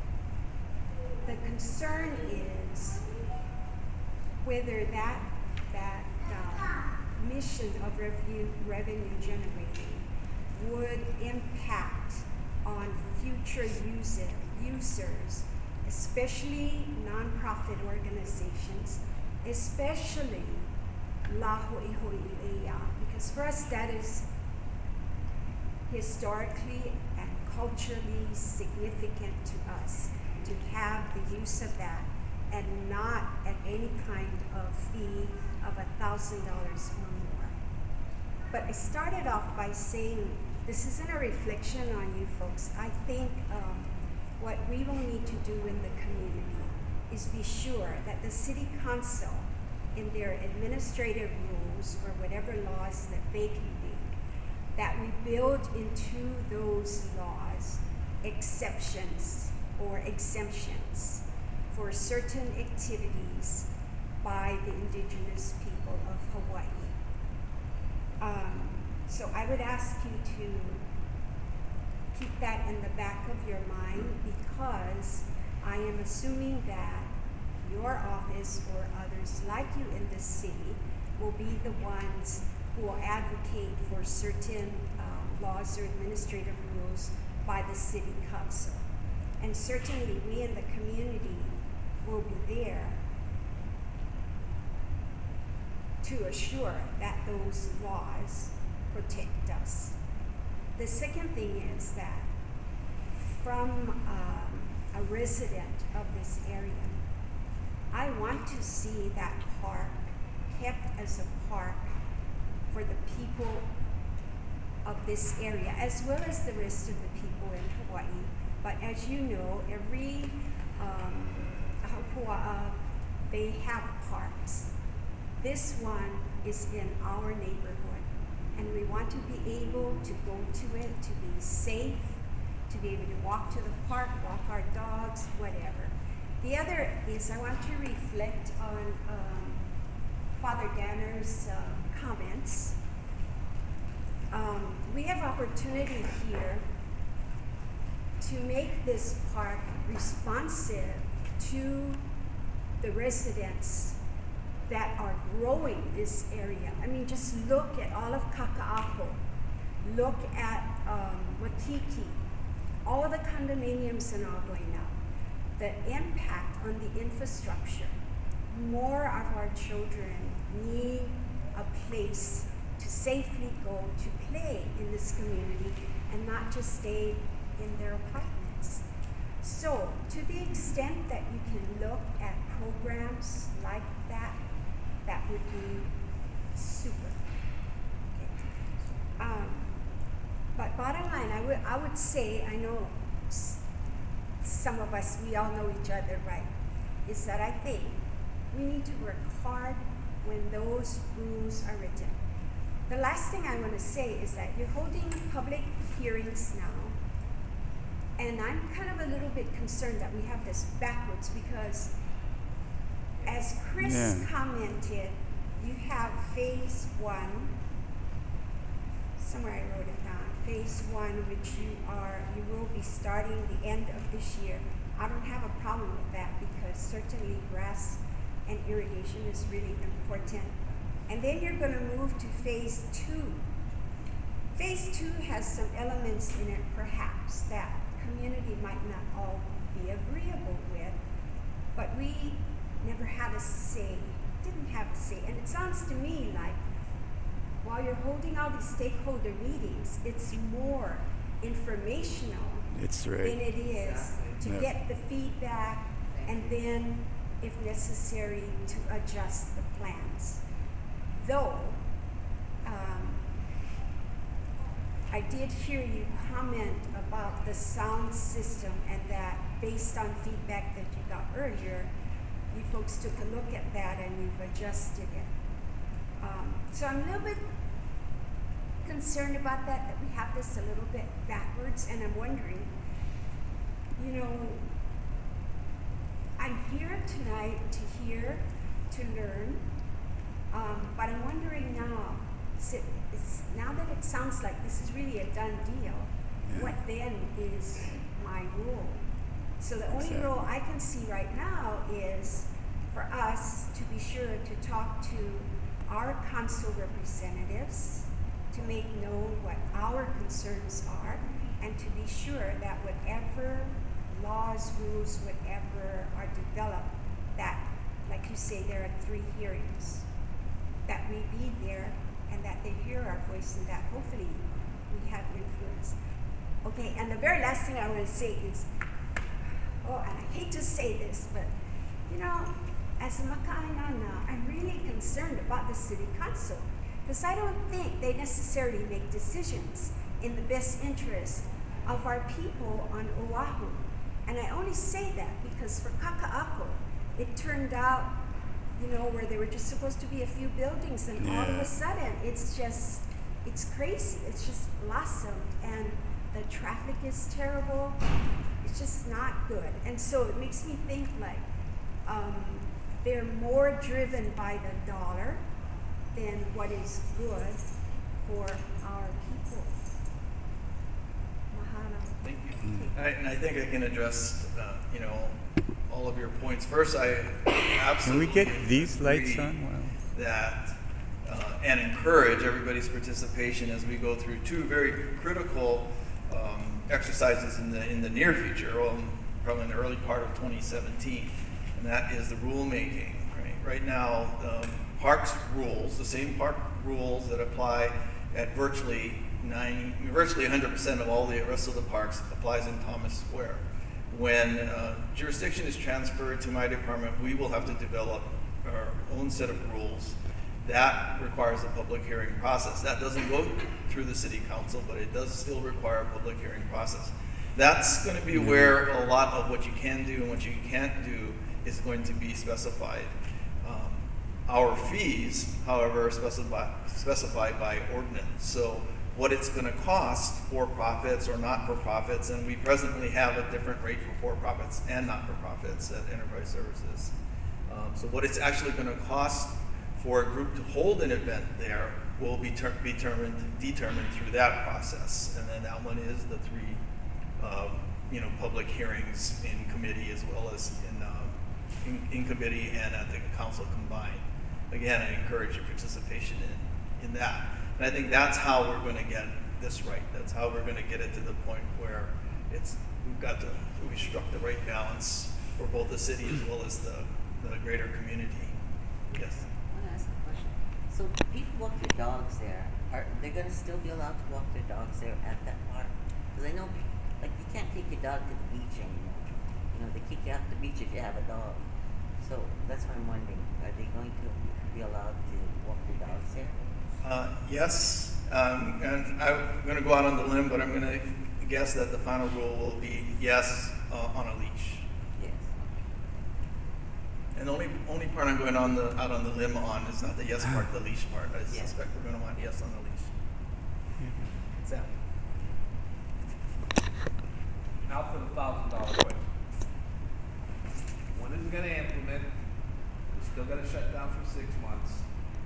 the concern is whether that that um, mission of revenue revenue generating would impact on future user, users, especially nonprofit organizations, especially La Ho'iho'i'ea, because for us that is historically and culturally significant to us to have the use of that and not at any kind of fee of a thousand dollars or more. But I started off by saying this isn't a reflection on you folks. I think um, what we will need to do in the community is be sure that the city council, in their administrative rules or whatever laws that they can make, that we build into those laws exceptions or exemptions for certain activities by the indigenous people of Hawaii. Um, so I would ask you to keep that in the back of your mind, because I am assuming that your office or others like you in the city will be the ones who will advocate for certain um, laws or administrative rules by the city council. And certainly we in the community will be there to assure that those laws protect us. The second thing is that from um, a resident of this area, I want to see that park kept as a park for the people of this area, as well as the rest of the people in Hawaii. But as you know, every um, Hapua'a, they have parks. This one is in our neighborhood, and we want to be able to go to it, to be safe, to be able to walk to the park, walk our dogs, whatever. The other is I want to reflect on um, Father Danner's uh, comments. Um, we have opportunity here to make this park responsive to the residents that are growing this area. I mean, just look at all of Kaka'ako, look at um, Waikiki, all the condominiums and all going up. The impact on the infrastructure. More of our children need a place to safely go to play in this community and not just stay in their apartments. So to the extent that you can look at programs like that, that would be super. Okay. Um, but bottom line, I would, I would say, I know some of us, we all know each other, right, is that I think we need to work hard when those rules are written. The last thing I want to say is that you're holding public hearings now, and I'm kind of a little bit concerned that we have this backwards, because as Chris
Yeah.
commented, you have phase one, somewhere I wrote it down, phase one, which you are, you will be starting the end of this year. I don't have a problem with that, because certainly grass and irrigation is really important. And then you're going to move to phase two. Phase two has some elements in it, perhaps, that community might not all be agreeable with, but we never had a say, didn't have a say. And it sounds to me like while you're holding all these stakeholder meetings, it's more informational
It's right.
than it is to
Yeah.
get the feedback and then, if necessary, to adjust the plans. Though, um, I did hear you comment about the sound system, and that based on feedback that you got earlier, you folks took a look at that and you've adjusted it. Um, so I'm a little bit concerned about that, that we have this a little bit backwards, and I'm wondering, you know, I'm here tonight to hear, to learn, um, but I'm wondering now, is it, is, now that it sounds like this is really a done deal,
Yeah.
what then is my role? So the only
Exactly.
role I can see right now is for us to be sure to talk to our council representatives, to make known what our concerns are, and to be sure that whatever laws, rules, whatever are developed, that, like you say, there are three hearings, that we be there and that they hear our voice, and that hopefully we have influence. Okay, and the very last thing I want to say is, oh, and I hate to say this, but, you know, as a Maka'ainana, I'm really concerned about the city council, because I don't think they necessarily make decisions in the best interest of our people on Oahu. And I only say that because for Kaka'ako, it turned out, you know, where there were just supposed to be a few buildings, and all of
Yeah.
a sudden, it's just, it's crazy. It's just blossomed, and the traffic is terrible. It's just not good. And so it makes me think like um, they're more driven by the dollar than what is good for our people. Mahalo.
Thank you. I, and I think I can address, uh, you know, all of your points. First, I
Can
absolutely
we get these lights
agree
on? Wow.
that uh, and encourage everybody's participation as we go through two very critical um, exercises in the in the near future, well, probably in the early part of twenty seventeen, and that is the rulemaking. Right, right now, the parks rules, the same park rules that apply at virtually ninety, virtually one hundred percent of all the rest of the parks applies in Thomas Square. When uh, jurisdiction is transferred to my department, we will have to develop our own set of rules. That requires a public hearing process. That doesn't go through the city council, but it does still require a public hearing process. That's going to be where a lot of what you can do and what you can't do is going to be specified. Um, our fees, however, are specified, specified by ordinance. So what it's going to cost for profits or not for profits, and we presently have a different rate for for profits and not for profits at Enterprise Services. Um, so what it's actually going to cost for a group to hold an event there will be ter- determined determined through that process, and then that one is the three, uh, you know, public hearings in committee as well as in, uh, in in committee and at the council combined. Again, I encourage your participation in in that, and I think that's how we're going to get this right. That's how we're going to get it to the point where it's we've got to we struck the right balance for both the city as well as the the greater community. Yes.
I want to ask a question. So people walk their dogs there. Are they going to still be allowed to walk their dogs there at that park? Because I know, like, you can't take your dog to the beach anymore. You know, they kick you off the beach if you have a dog. So that's why I'm wondering, are they going to be allowed to walk their dogs there?
Uh, yes, um, and I'm going to go out on the limb, but I'm going to guess that the final rule will be yes uh, on a leash.
Yes.
And the only only part I'm going on the out on the limb on is not the yes part, the leash part. I
Yeah.
suspect we're going to want yes on the leash. Sam.
Now for the thousand dollar question. When is it going to implement? We're still going to shut down for six months.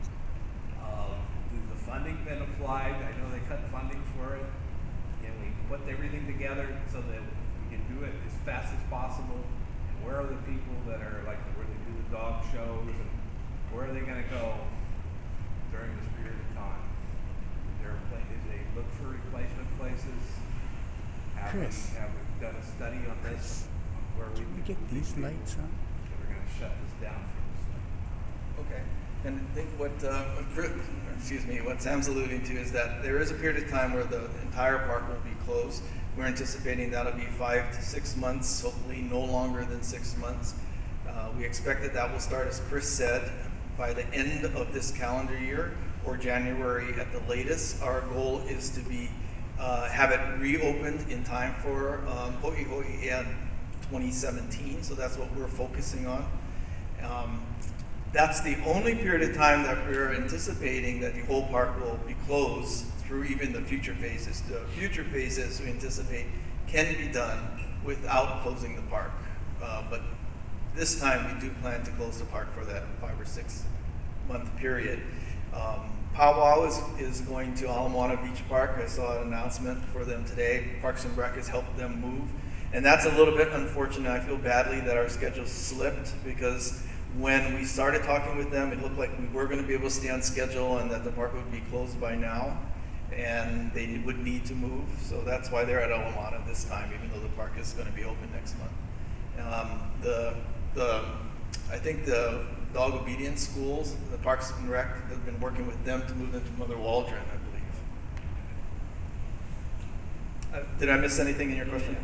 Uh, has the funding been applied? I know they cut funding for it. Can we put everything together so that we can do it as fast as possible? And where are the people that are like where they do the dog shows, and where are they going to go during this period of time? Is there a place, is they look for replacement places? Have we,
Chris.
have we done a study on this? On where we
Can we
can
get
put
these
people
lights on?
that are going to shut this down for this thing?
Okay. And I think what, uh, what Chris, excuse me, what Sam's alluding to is that there is a period of time where the entire park will be closed. We're anticipating that'll be five to six months, hopefully no longer than six months. Uh, we expect that that will start, as Chris said, by the end of this calendar year or January at the latest. Our goal is to be uh, have it reopened in time for um, Ho'i Ho'i in twenty seventeen. So that's what we're focusing on. Um, That's the only period of time that we're anticipating that the whole park will be closed through even the future phases. The future phases we anticipate can be done without closing the park. Uh, but this time we do plan to close the park for that five or six month period. Um, Powwow is, is going to Ala Moana Beach Park. I saw an announcement for them today. Parks and Rec has helped them move. And that's a little bit unfortunate. I feel badly that our schedule slipped because when we started talking with them, it looked like we were going to be able to stay on schedule and that the park would be closed by now, and they would need to move. So that's why they're at Ala Moana this time, even though the park is going to be open next month. Um, the the I think the dog obedience schools, the Parks and Rec, have been working with them to move them to Mother Waldron, I believe. Uh, did I miss anything in your question?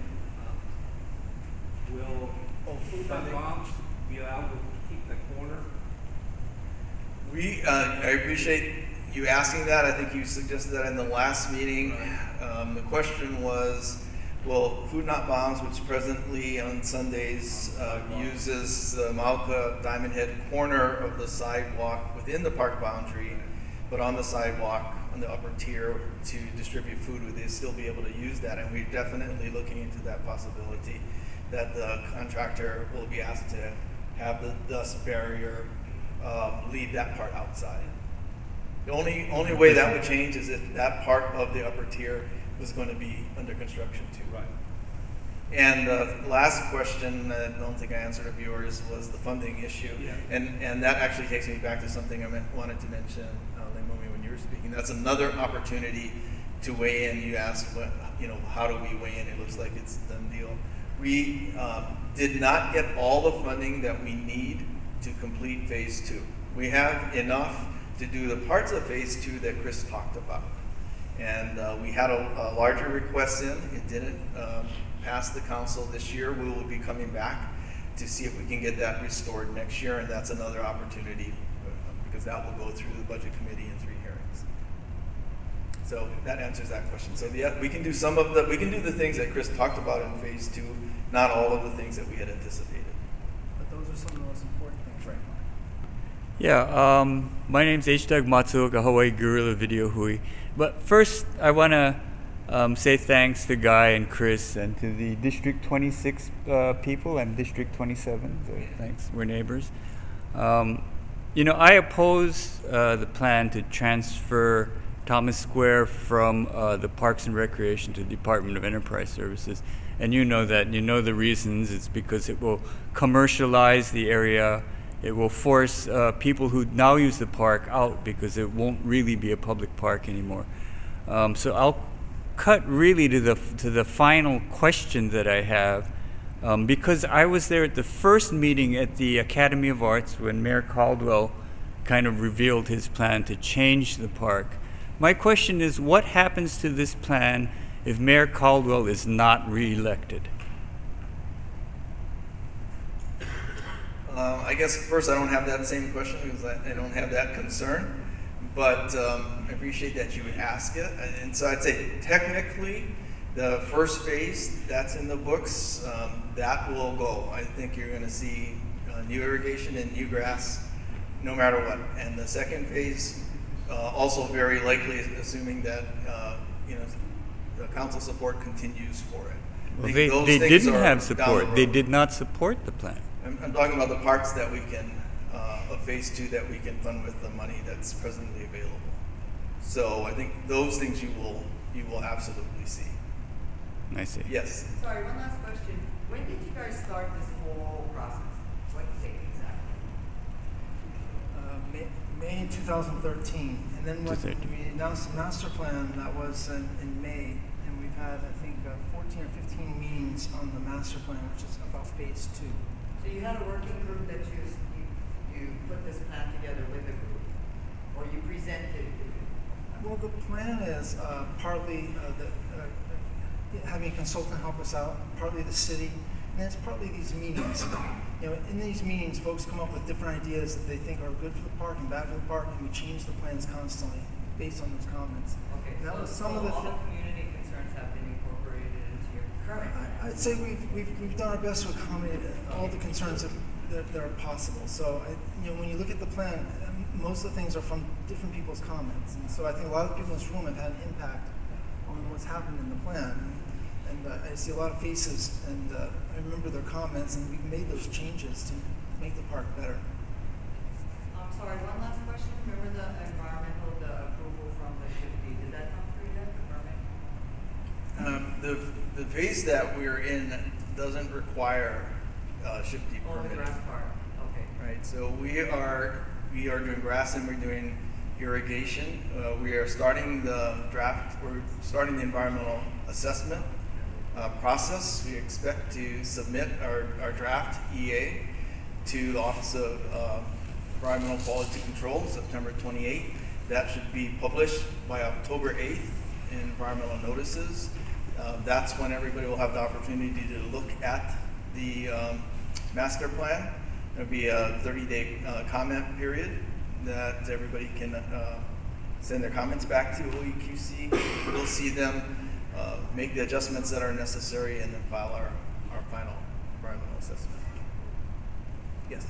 Uh, Will
Oh,
food not bombs be allowed to keep the corner?
We, uh, I appreciate you asking that. I think you suggested that in the last meeting. Um, the question was, well, Food Not Bombs, which presently on Sundays uh, uses the Mauka Diamond Head corner of the sidewalk within the park boundary, but on the sidewalk on the upper tier to distribute food, would they still be able to use that? And we're definitely looking into that possibility, that the contractor will be asked to have the dust barrier um, leave that part outside. The only only way that would change is if that part of the upper tier was going to be under construction too.
Right.
And the uh, last question, I don't think I answered of yours, was the funding issue.
Yeah.
And and that actually takes me back to something I meant, wanted to mention, uh, Leimomi, when you were speaking. That's another opportunity to weigh in. You asked, what, you know, how do we weigh in? It looks like it's a done deal. We um, did not get all the funding that we need to complete phase two. We have enough to do the parts of phase two that Chris talked about. And uh, we had a, a larger request in. It didn't um, pass the council this year. We will be coming back to see if we can get that restored next year, and that's another opportunity uh, because that will go through the budget committee in three hearings. So that answers that question. So yeah, we can do some of the, we can do the things that Chris talked about in phase two, not all of the things that we had anticipated.
But those are some of the most important things right now.
Yeah, um, my name's H. Doug Matsuoka, Hawaii Guerrilla Video Hui. But first, I want to um, say thanks to Guy and Chris and to the District twenty-six uh, people and District twenty-seven. So thanks, we're neighbors. Um, you know, I oppose uh, the plan to transfer Thomas Square from uh, the Parks and Recreation to the Department of Enterprise Services. And you know that, you know the reasons. It's because it will commercialize the area. It will force uh, people who now use the park out because it won't really be a public park anymore. Um, so I'll cut really to the to the final question that I have, um, because I was there at the first meeting at the Academy of Arts when Mayor Caldwell kind of revealed his plan to change the park. My question is, what happens to this plan if Mayor Caldwell is not reelected?
Uh, I guess first I don't have that same question because I, I don't have that concern, but um, I appreciate that you would ask it. And, and so I'd say technically the first phase that's in the books, um, that will go. I think you're going to see uh, new irrigation and new grass no matter what. And the second phase uh, also very likely, assuming that uh, you know the council support continues for it.
Well, they they didn't have support. They did not support the plan.
I'm, I'm talking about the parts that we can, uh, of phase two that we can fund with the money that's presently available. So I think those things you will, you will absolutely see.
I see.
Yes.
Sorry, one last question. When did you guys start this whole process? What date exactly?
Uh, May, May two thousand thirteen, and then when we announced the master plan, that was in, in May, and we've had, I think, uh, fourteen or fifteen meetings on the master plan, which is about phase two.
So you had a working group that you, you, you put this plan together with a group, or you presented it to them?
Well, the plan is uh, partly uh, the, uh, having a consultant help us out, partly the city, and it's partly these meetings. You know, in these meetings, folks come up with different ideas that they think are good for the park and bad for the park, and we change the plans constantly based on those comments.
Okay,
And that
so,
was some
so
of the
all
thi-
the community concerns have been incorporated into your current plan?
I- I'd say we've, we've, we've done our best to accommodate all the concerns that, that, that are possible. So, I, you know, when you look at the plan, um, most of the things are from different people's comments. And so I think a lot of people in this room have had an impact on what's happened in the plan. And, and uh, I see a lot of faces, and uh, I remember their comments, and we've made those changes to make the park better.
I'm sorry, one last question. Remember the environmental, the approval from the fifty, did that come through yet, the permit?
Um, the, the phase that we're in doesn't require uh, shifty
Oh, the
permitting.
grass part, okay.
Right, so we are we are doing grass and we're doing irrigation. Uh, we are starting the draft. We're starting the environmental assessment uh, process. We expect to submit our, our draft E A to the Office of uh, Environmental Quality Control September twenty-eighth. That should be published by October eighth in environmental notices. uh, that's when everybody will have the opportunity to look at the um, master plan. There'll be a thirty day uh, comment period that everybody can uh, send their comments back to O E Q C. We'll see them uh, make the adjustments that are necessary and then file our, our final environmental assessment. Yes?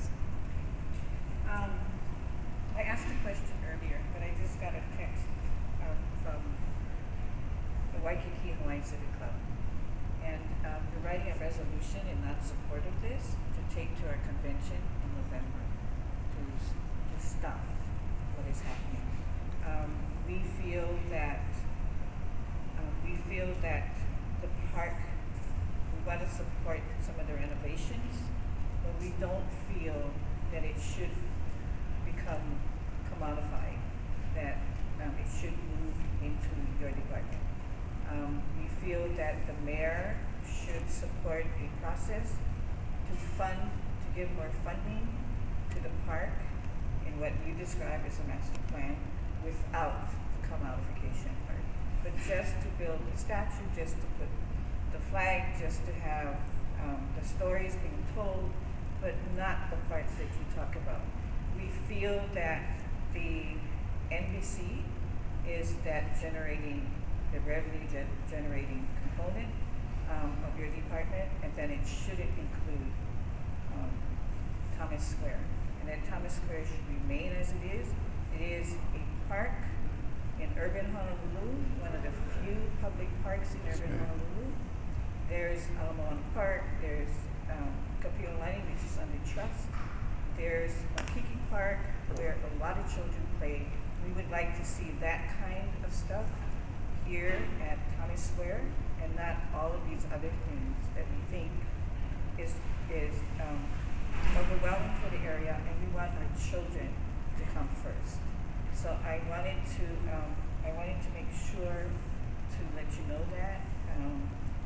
Um, I asked a question earlier, but I just got a text um, from the Waikiki Hawaiian Civic Club. And um, we're writing a resolution in not support of this to take to our convention in November to, to stop what is happening. Um, we feel that um, we feel that the park, we want to support some of the renovations, but we don't feel that it should become commodified, that um, it should move into your department. Um, we feel that the mayor should support a process to fund, to give more funding to the park in what you describe as a master plan without the commodification part. But just to build the statue, just to put the flag, just to have um, the stories being told, but not the parts that you talk about. We feel that the N B C is that generating, the revenue gen generating component um, of your department, and then it shouldn't include um, Thomas Square. And that Thomas Square should remain as it is. It is a park in urban Honolulu, one of the few public parks in urban Honolulu. There's Alamoana Park, there's um, Kapiolani, which is under trust. There's Makiki Park, where a lot of children play. We would like to see that kind of stuff here at Thomas Square, and not all of these other things that we think is is um, overwhelming for the area, and we want our children to come first. So I wanted to um, I wanted to make sure to let you know that. Um,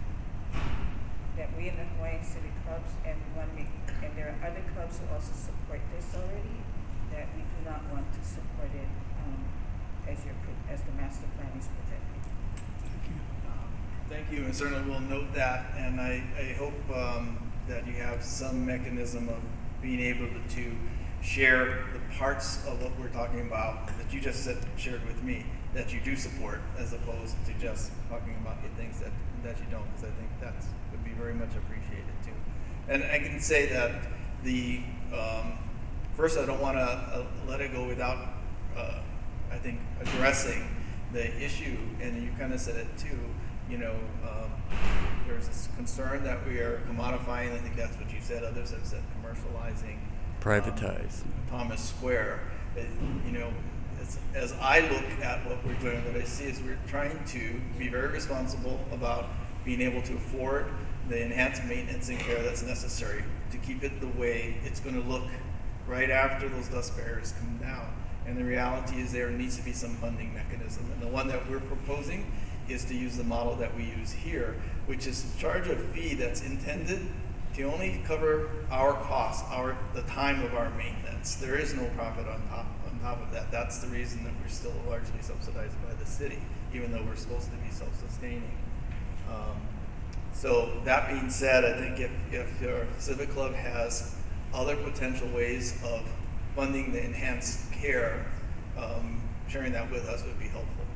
that we in the Hawaiian Civic Clubs, and we want to make, and there are other clubs who also support this already, that we do not want to support it um, as your as the master plan is projected.
Thank you. Um, thank you, and certainly we'll note that, and I, I hope um, that you have some mechanism of being able to, to share the parts of what we're talking about that you just said, shared with me, that you do support, as opposed to just talking about the things that, that you don't, because I think that would be very much appreciated too. And I can say that the, um, first I don't want to uh, let it go without, uh, I think, addressing the issue, and you kind of said it too, you know, um, there's this concern that we are commodifying, I think that's what you said, others have said commercializing.
Privatize.
Um, Thomas Square. It, you know, as, as I look at what we're doing, what I see is we're trying to be very responsible about being able to afford the enhanced maintenance and care that's necessary to keep it the way it's going to look right after those dust barriers come down. And the reality is there needs to be some funding mechanism. And the one that we're proposing is to use the model that we use here, which is to charge a fee that's intended to only cover our costs, our the time of our maintenance. There is no profit on top on top of that. That's the reason that we're still largely subsidized by the city, even though we're supposed to be self-sustaining. Um, so that being said, I think if, if your Civic Club has other potential ways of funding the enhanced care, um, sharing that with us would be helpful.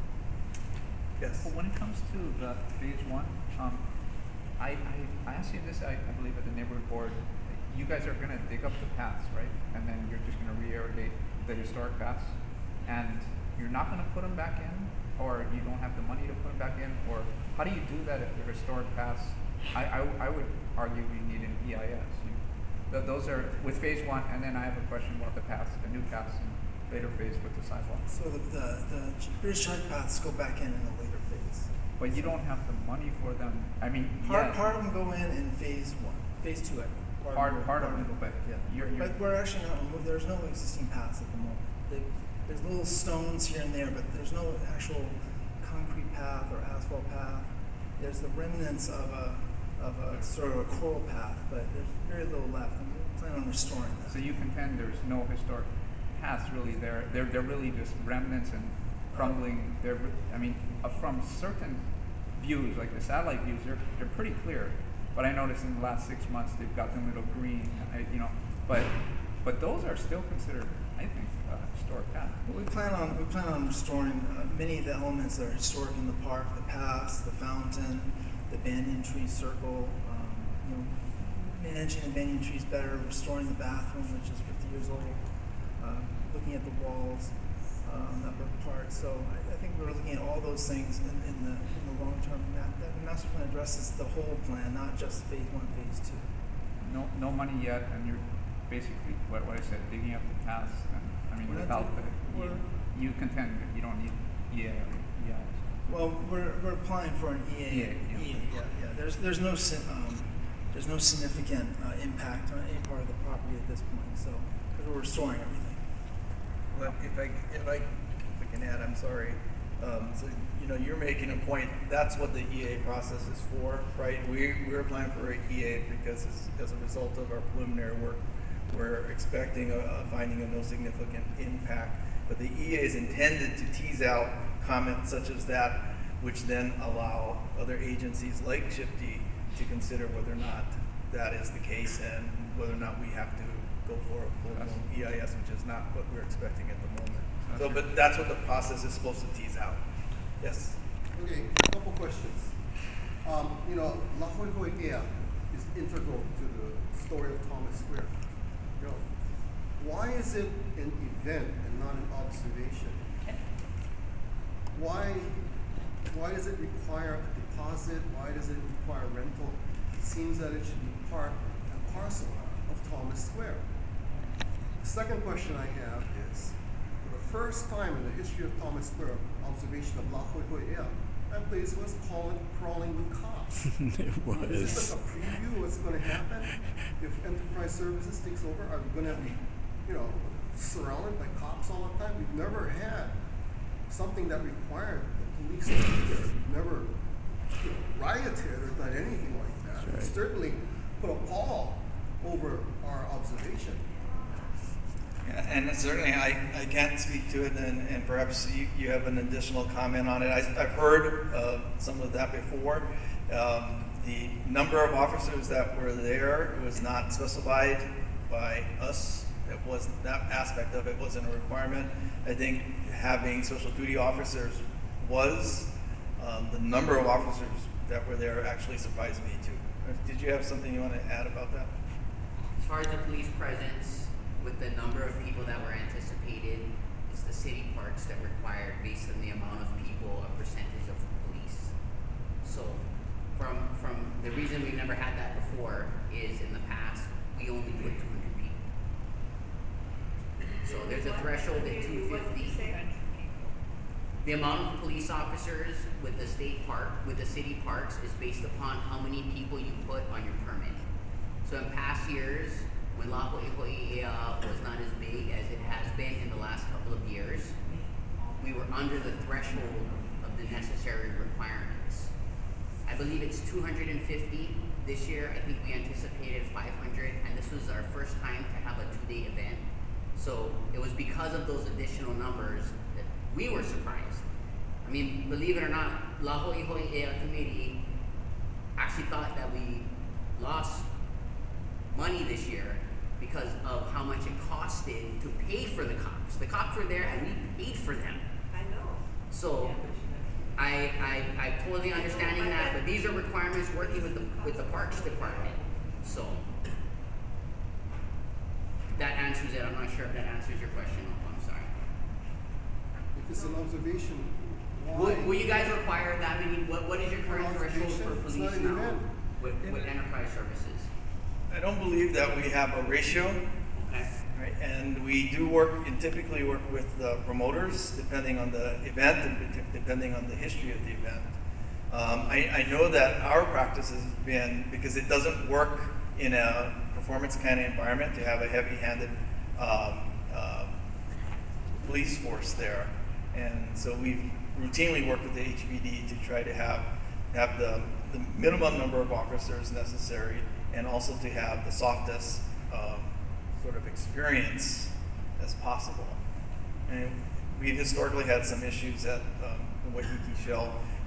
Yes?
Well, when it comes to the phase one, um, I, I, I asked you this, I, I believe, at the neighborhood board. You guys are going to dig up the paths, right? And then you're just going to re-irrigate the historic paths? And you're not going to put them back in? Or you don't have the money to put them back in? Or how do you do that if they're historic paths? I, I, I would argue we need an E I S. You, th those are with phase one, and then I have a question about the paths, the new paths in later phase with the sidewalks.
So the, the, the British Chart paths go back in in a later phase.
But you don't have the money for them. I mean,
Part,
yeah,
part of them go in in phase one, phase two, I think.
part,
will-
part of it, but
yeah.
you're, you're
But we're actually not, remo- there's no existing paths at the moment. They, there's little stones here and there, but there's no actual concrete path or asphalt path. There's the remnants of a, of a sort of a coral path, but there's very little left, and we plan on restoring that.
So you contend there's no historic paths really there. They're, they're really just remnants and crumbling. They're, I mean, uh, from certain views, like the satellite views, they're, they're pretty clear. But I noticed in the last six months they've got them little green, I, you know, but but those are still considered, I think, uh, historic paths.
Well, we plan on we plan on restoring uh, many of the elements that are historic in the park: the paths, the fountain, the banyan tree circle. Um, you know, managing the banyan trees better, restoring the bathroom, which is fifty years old. Uh, looking at the walls uh, on the upper part. So I, I think we're looking at all those things in, in the in the long term. That, that the master plan addresses the whole plan, not just phase one, phase two.
No, no money yet, and you're basically what, what I said, digging up the paths. And I mean,
We're
without
not
the,
dig-
you, you contend that you don't need E A. Yeah.
Well, we're we're applying for an E A.
E A, yeah.
E A, yeah, yeah. There's there's no sin- um, there's no significant uh, impact on any part of the property at this point. So because we're restoring everything.
Well, if I, if I, if I can add, I'm sorry. Um, so, you know, you're making a point, that's what the E A process is for, right? We, we're applying for an E A because as, as a result of our preliminary work, we're expecting a, a finding of no significant impact. But the E A is intended to tease out comments such as that, which then allow other agencies like SHPD to consider whether or not that is the case and whether or not we have to go for a full-blown E I S, which is not what we're expecting at the moment. So, but that's what the process is supposed to tease out. Yes.
Okay, a couple questions. Um, you know, La Hoi Ea is integral to the story of Thomas Square. You know, why is it an event and not an observation? Why, why does it require a deposit? Why does it require rental? It seems that it should be part and parcel of Thomas Square. The second question I have is, for the first time in the history of Thomas Square, observation of La Hoi Ea, that place was crawling, crawling with cops.
It was.
Is this like a preview of what's going to happen if Enterprise Services takes over? Are we going to be, you know, surrounded by cops all the time? We've never had something that required the police to be there. We've never, you know, rioted or done anything like that.
That's right.
We certainly put a pall over our observation.
Yeah, and certainly I, I can't speak to it, and, and perhaps you, you have an additional comment on it. I, I've heard uh, some of that before. Um, the number of officers that were there was not specified by us. It was, that aspect of it wasn't a requirement. I think having social duty officers was. Um, the number of officers that were there actually surprised me too. Did you have something you want to add about that?
As far as the police presence, with the number of people that were anticipated, it's the city parks that required, based on the amount of people, a percentage of police. So from from the reason we've never had that before is in the past, we only put two hundred people. So there's a threshold at two fifty. The amount of police officers with the state park, with the city parks, is based upon how many people you put on your permit. So in past years, when La Hoi Ea was not as big as it has been in the last couple of years, we were under the threshold of the necessary requirements. I believe it's two hundred fifty this year. I think we anticipated five hundred, and this was our first time to have a two-day event. So it was because of those additional numbers that we were surprised. I mean, believe it or not, La Hoi Ea committee actually thought that we lost money this year because of how much it costed to pay for the cops. The cops were there and we paid for them.
I know.
So I, I, I totally understanding that, but these are requirements working with the, with the Parks Department. So that answers it. I'm not sure if that answers your question. I'm sorry.
If it's an observation, why?
Will, will you guys require that many? What, what is your current threshold for
It's
police
not an
now
event.
with, with enterprise services?
I don't believe that we have a ratio.
Okay.
Right, and we do work and typically work with the promoters depending on the event and depending on the history of the event. Um, I, I know that our practice has been, because it doesn't work in a performance kind of environment to have a heavy-handed um, uh, police force there, and so we've routinely worked with the H P D to try to have have the, the minimum number of officers necessary, and also to have the softest um, sort of experience as possible. And we've historically had some issues at um, the Waikiki Shell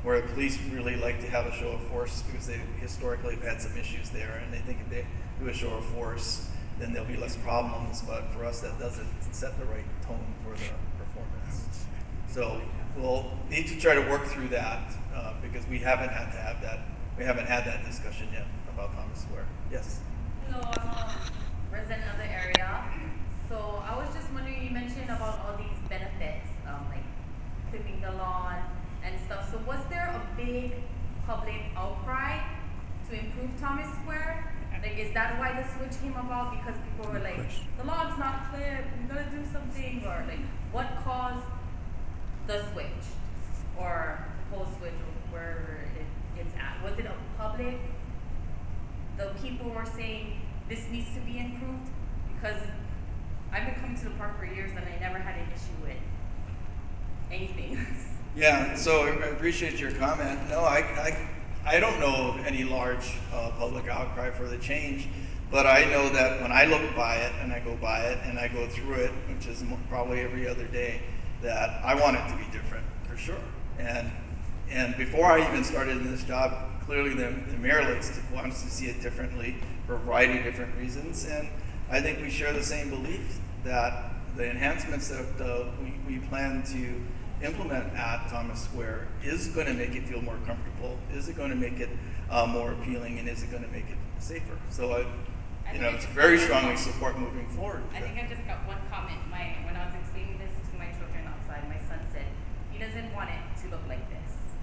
where the police really like to have a show of force because they historically have had some issues there, and they think if they do a show of force, then there'll be less problems. But for us, that doesn't set the right tone for the performance. So we'll need to try to work through that uh, because we haven't had to have that. We haven't had that discussion yet about Thomas Square. Yes.
Hello, I'm a resident of the area. So I was just wondering, you mentioned about all these benefits, um, like clipping the lawn and stuff. So was there a big public outcry to improve Thomas Square? Like, is that why the switch came about? Because people were like, the lawn's not clipped, we gotta do something, or like, what caused the switch, or the whole switch, or wherever it, it's at? Was it a public? The people were saying this needs to be improved? Because I've been coming to the park for years and I never had an issue with anything.
Yeah, so I appreciate your comment. No, I, I, I don't know of any large uh, public outcry for the change, but I know that when I look by it and I go by it and I go through it, which is probably every other day, that I want it to be different for sure. And and before I even started in this job, clearly the, the mayor likes to, wants to see it differently for a variety of different reasons. And I think we share the same belief that the enhancements that uh, we, we plan to implement at Thomas Square is going to make it feel more comfortable, is it going to make it uh, more appealing, and is it going to make it safer? So I, you know, it's very strongly support moving forward.
I think I just got one comment. My when I was explaining this to my children outside, my son said he doesn't want it to look like this.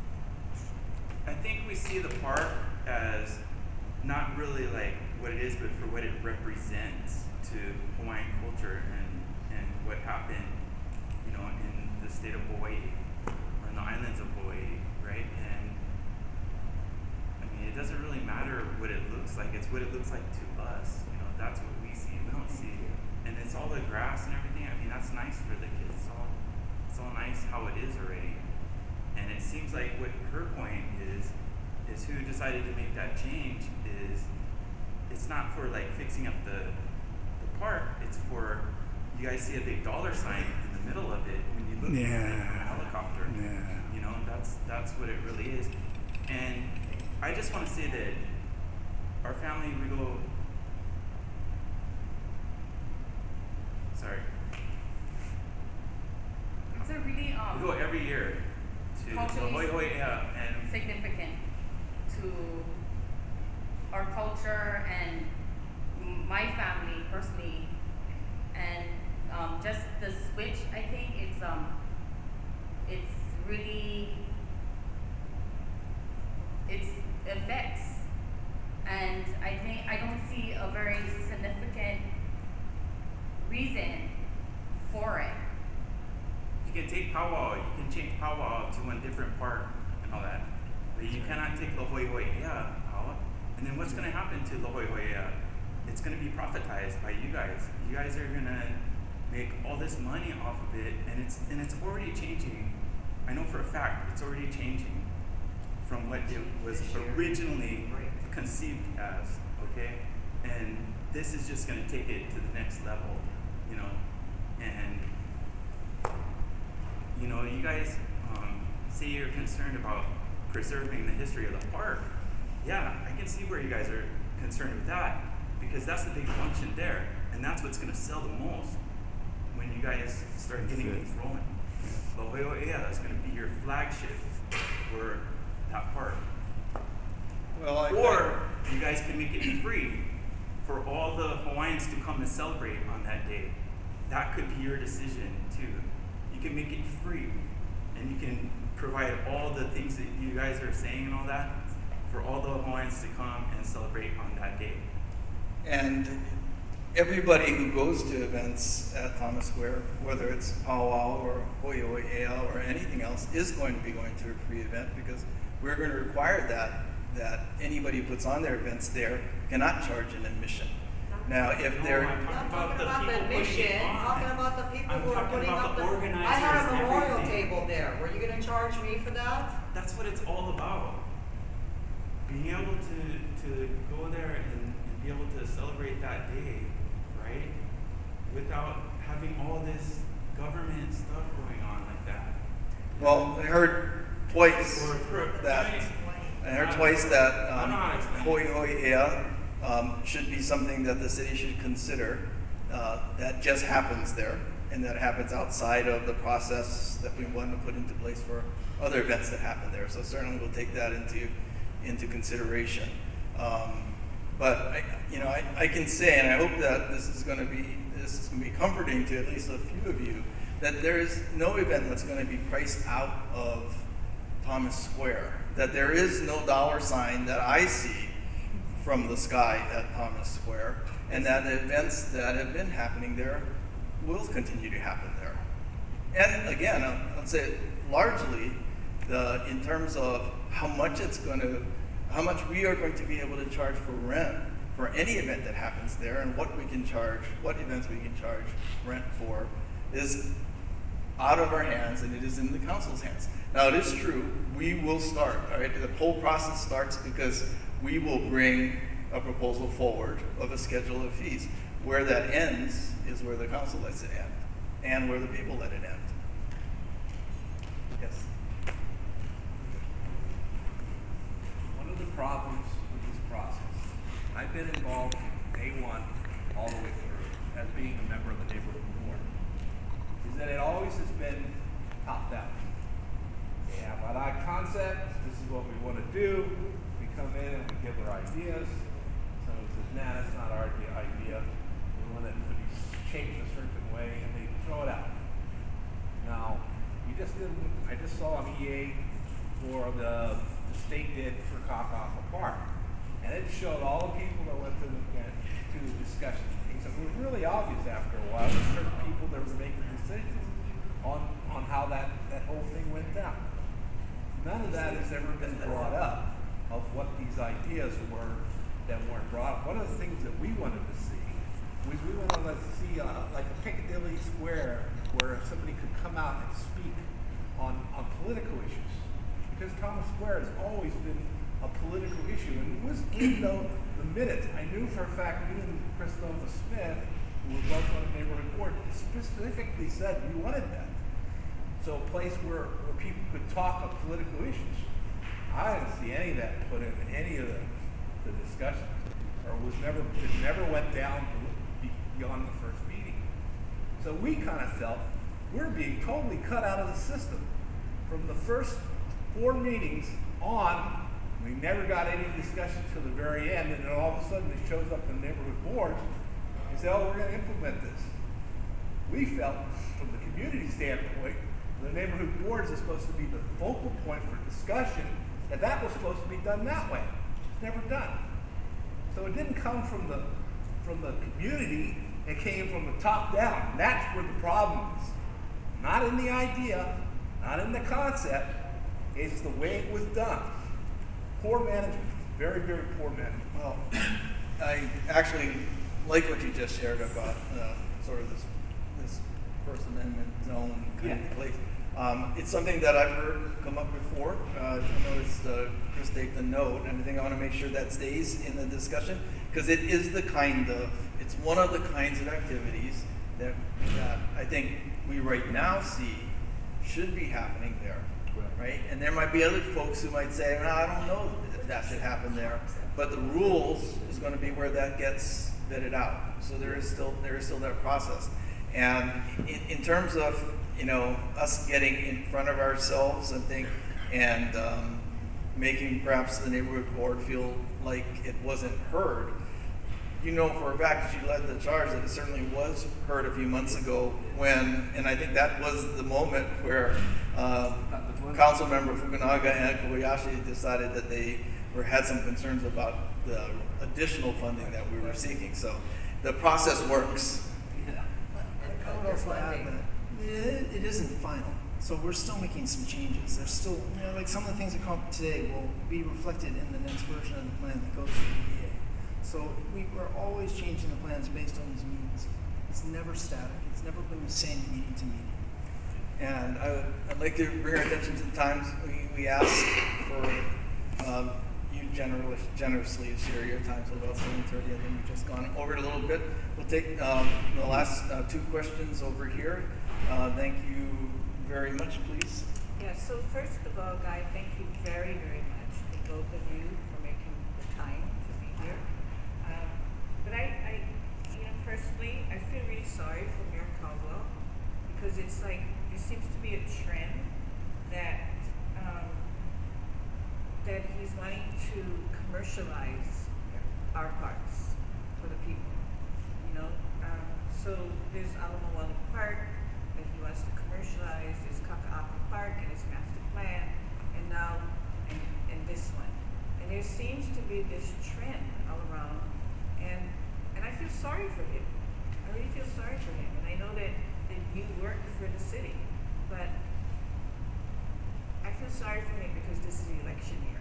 I think we see the park as not really like what it is, but for what it represents to Hawaiian culture and, and what happened, you know, in the state of Hawaii, or in the islands of Hawaii, right? And I mean, it doesn't really matter what it looks like, it's what it looks like to us, you know, that's what we see. We don't see it. And it's all the grass and everything. I mean, that's nice for the kids. It's all, it's all nice how it is already. And it seems like what her point is, is who decided to make that change is, it's not for like fixing up the, the park, it's for, you guys see a big dollar sign in the middle of it when you look
Yeah.
at it from a helicopter.
Yeah.
You know, that's, that's what it really is. And I just want to say that our family, we go, sorry.
It's a really um,
We go every year to the
culturally
Hoi Hoi, yeah, and
significant to our culture and my family personally, and um, just the switch. I think it's um, it's really it's effects, and I think I don't see a very significant reason for it.
you can take powwow, you can change powwow to one different part and all that. But you cannot take La Hoi Hoi Ea out. And then what's gonna happen to La Hoi Hoi Ea? It's gonna be profitized by you guys. You guys are gonna make all this money off of it, and it's and it's already changing. I know for a fact it's already changing from what it was originally conceived as, okay? And this is just gonna take it to the next level, you know? And you know, you guys um, say you're concerned about preserving the history of the park. Yeah, I can see where you guys are concerned with that, because that's the big function there, and that's what's gonna sell the most when you guys start getting things rolling. La Hoi Hoi Ea is gonna be your flagship for that park.
Well, I,
or you guys can make it free for all the Hawaiians to come and celebrate on that day. That could be your decision too. You can make it free, and you can provide all the things that you guys are saying and all that for all the Hawaiians to come and celebrate on that day.
And everybody who goes to events at Thomas Square, whether it's powwow or Hoi Hoi Ea or anything else, is going to be going to a free event, because we're going to require that that anybody who puts on their events there cannot charge an admission. Now, if
No,
they're
I'm talking about the
about the
people putting
admission,
it on.
talking about the people
I'm
who are
talking
putting
about
up
the
the,
organizers
I had a
and
memorial
everything.
table there, were you gonna charge me for that?
That's what it's all about. Being able to, to go there and, and be able to celebrate that day, right? Without having all this government stuff going on like that.
Well, I heard twice that, I heard twice that um, hoi hoi ea um, should be something that the city should consider. Uh, that just happens there, and that happens outside of the process that we want to put into place for other events that happen there. So certainly we'll take that into into consideration. Um, but I, you know, I, I can say, and I hope that this is going to be this is going to be comforting to at least a few of you, that there is no event that's going to be priced out of Thomas Square. That there is no dollar sign that I see from the sky at Thomas Square, and that the events that have been happening there will continue to happen there. And again, I'll, I'll say largely the, in terms of how much it's going to, how much we are going to be able to charge for rent for any event that happens there, and what we can charge, what events we can charge rent for, is out of our hands, and it is in the council's hands. Now, it is true, we will start, all right? The whole process starts because we will bring a proposal forward of a schedule of fees. Where that ends is where the council lets it end, and where the people let it end. Yes?
One of the problems with this process, I've been involved from day one all the way through as being a member of the neighborhood board, is that it always has been top down. We have our concept, this is what we want to do, we come in and we give our ideas. Someone says, nah, that's not our idea, we want it to be shaped a certain way, and they throw it out. Now, we just did, I just saw an E A for the, the state did for Kaka'aka Park, and it showed all the people that went to the, to the discussion. So it was really obvious after a while that certain people that were making decisions on, on how that, that whole thing went down. None of that has ever been brought up of what these ideas were that weren't brought up. One of the things that we wanted to see was we wanted to see uh, like a Piccadilly Square where somebody could come out and speak on, on political issues. Because Thomas Square has always been a political issue, and it was in the, the minutes. I knew for a fact, me and Christopher Smith, who was both on the neighborhood board, specifically said we wanted that. So a place where, where people could talk of political issues. I didn't see any of that put in any of the, the discussions, or was never, it never went down beyond the first meeting. So we kind of felt we're being totally cut out of the system. From the first four meetings on, we never got any discussion till the very end, and then all of a sudden it shows up in the neighborhood boards and say, oh, we're going to implement this. We felt, from the community standpoint, the neighborhood boards is supposed to be the focal point for discussion, and that was supposed to be done that way. It's never done. So it didn't come from the from the community, it came from the top down. And that's where the problem is. Not in the idea, not in the concept, it's the way it was done. Poor management, very, very poor management.
Well, I actually like what you just shared about uh, sort of this this First Amendment zone kind
Yeah.
of place. Um, it's something that I've heard come up before. Uh, I noticed uh, Chris take the note, and I think I want to make sure that stays in the discussion, because it is the kind of, it's one of the kinds of activities that, that I think we right now see should be happening there, right? And there might be other folks who might say, no, I don't know if that should happen there, but the rules is going to be where that gets vetted out. So there is still there is still that process. And in, in terms of, you know, us getting in front of ourselves and think, and um, making perhaps the neighborhood board feel like it wasn't heard, you know for a fact that you led the charge that it certainly was heard a few months ago when, and I think that was the moment where uh, Council Member Fukunaga and Kobayashi decided that they were, had some concerns about the additional funding that we were seeking. So the process works.
I would also add that it, it isn't final. So we're still making some changes. There's still, you know, like some of the things that come up today will be reflected in the next version of the plan that goes to the E A. So we, we're always changing the plans based on these meetings. It's never static. It's never been the same meeting to meeting.
And I would, I'd like to bring our attention to the times we, we ask for um, you generous, generously to share your time till about seven thirty. I think we've just gone over it a little bit. We'll take um, the last uh, two questions over here. Uh, thank you very much, please.
Yeah, so first of all, Guy, thank you very, very much to both of you for making the time to be here. Um, but I, I, you know, personally, I feel really sorry for Mayor Caldwell because it's like, there seems to be a trend that, um, that he's wanting to commercialize our parks for the people, you know? Um, so there's Alamawala Park that he wants to commercialize, there's Kaka'apa Park and its master plan, and now, and, and this one. And there seems to be this trend all around, and, and I feel sorry for him. I really feel sorry for him, and I know that, that you work for the city, but I feel sorry for him because this is the election year.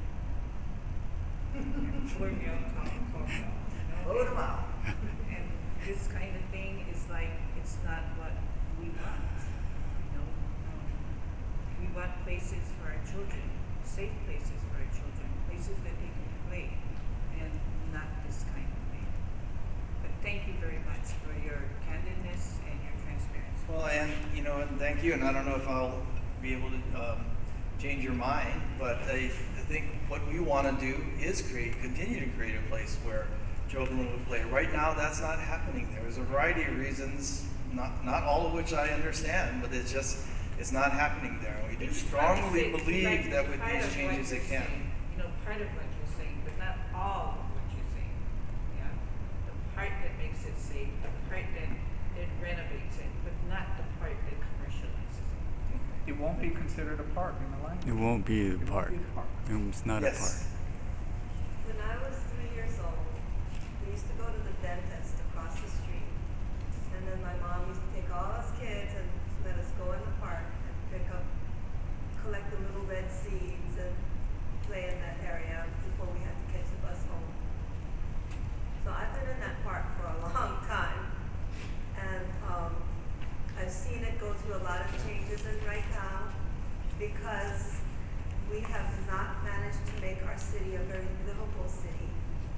Poor Mayor Caldwell, you know?
Vote him out.
And this kind of thing is like, it's not what we want, you know? Um, we want places for our children, safe places for our children, places that they can play, and not this kind of thing. But thank you very much for your candidness and your transparency.
Well, and, you know, and thank you, and I don't know if I'll be able to um, change your mind, but I, I think what we want to do is create, continue to create a place where children will play. Right now, that's not happening. There's a variety of reasons, not not all of which I understand, but it's just, it's not happening there. And we do strongly
It's
believe
like
that with
part
these
of what
changes
you're
it can.
saying, you know, part of what you're saying, but not all of what you're saying. Yeah, the part that makes it safe, the part that, that renovates it, but not the part that commercializes it.
It won't be considered a park in the line.
It won't be a
It won't
park.
be a park.
It's not a
Yes.
park.
When I was three years old, we used to go to the dentist across the street. And then my mom used to take all us kids and let us go in the park and pick up, collect the little red seeds and play in that area before we had to catch the bus home. So I've been in that park for a long time. And um, I've seen it go through a lot of changes in right now because we have not managed to make our city a very livable city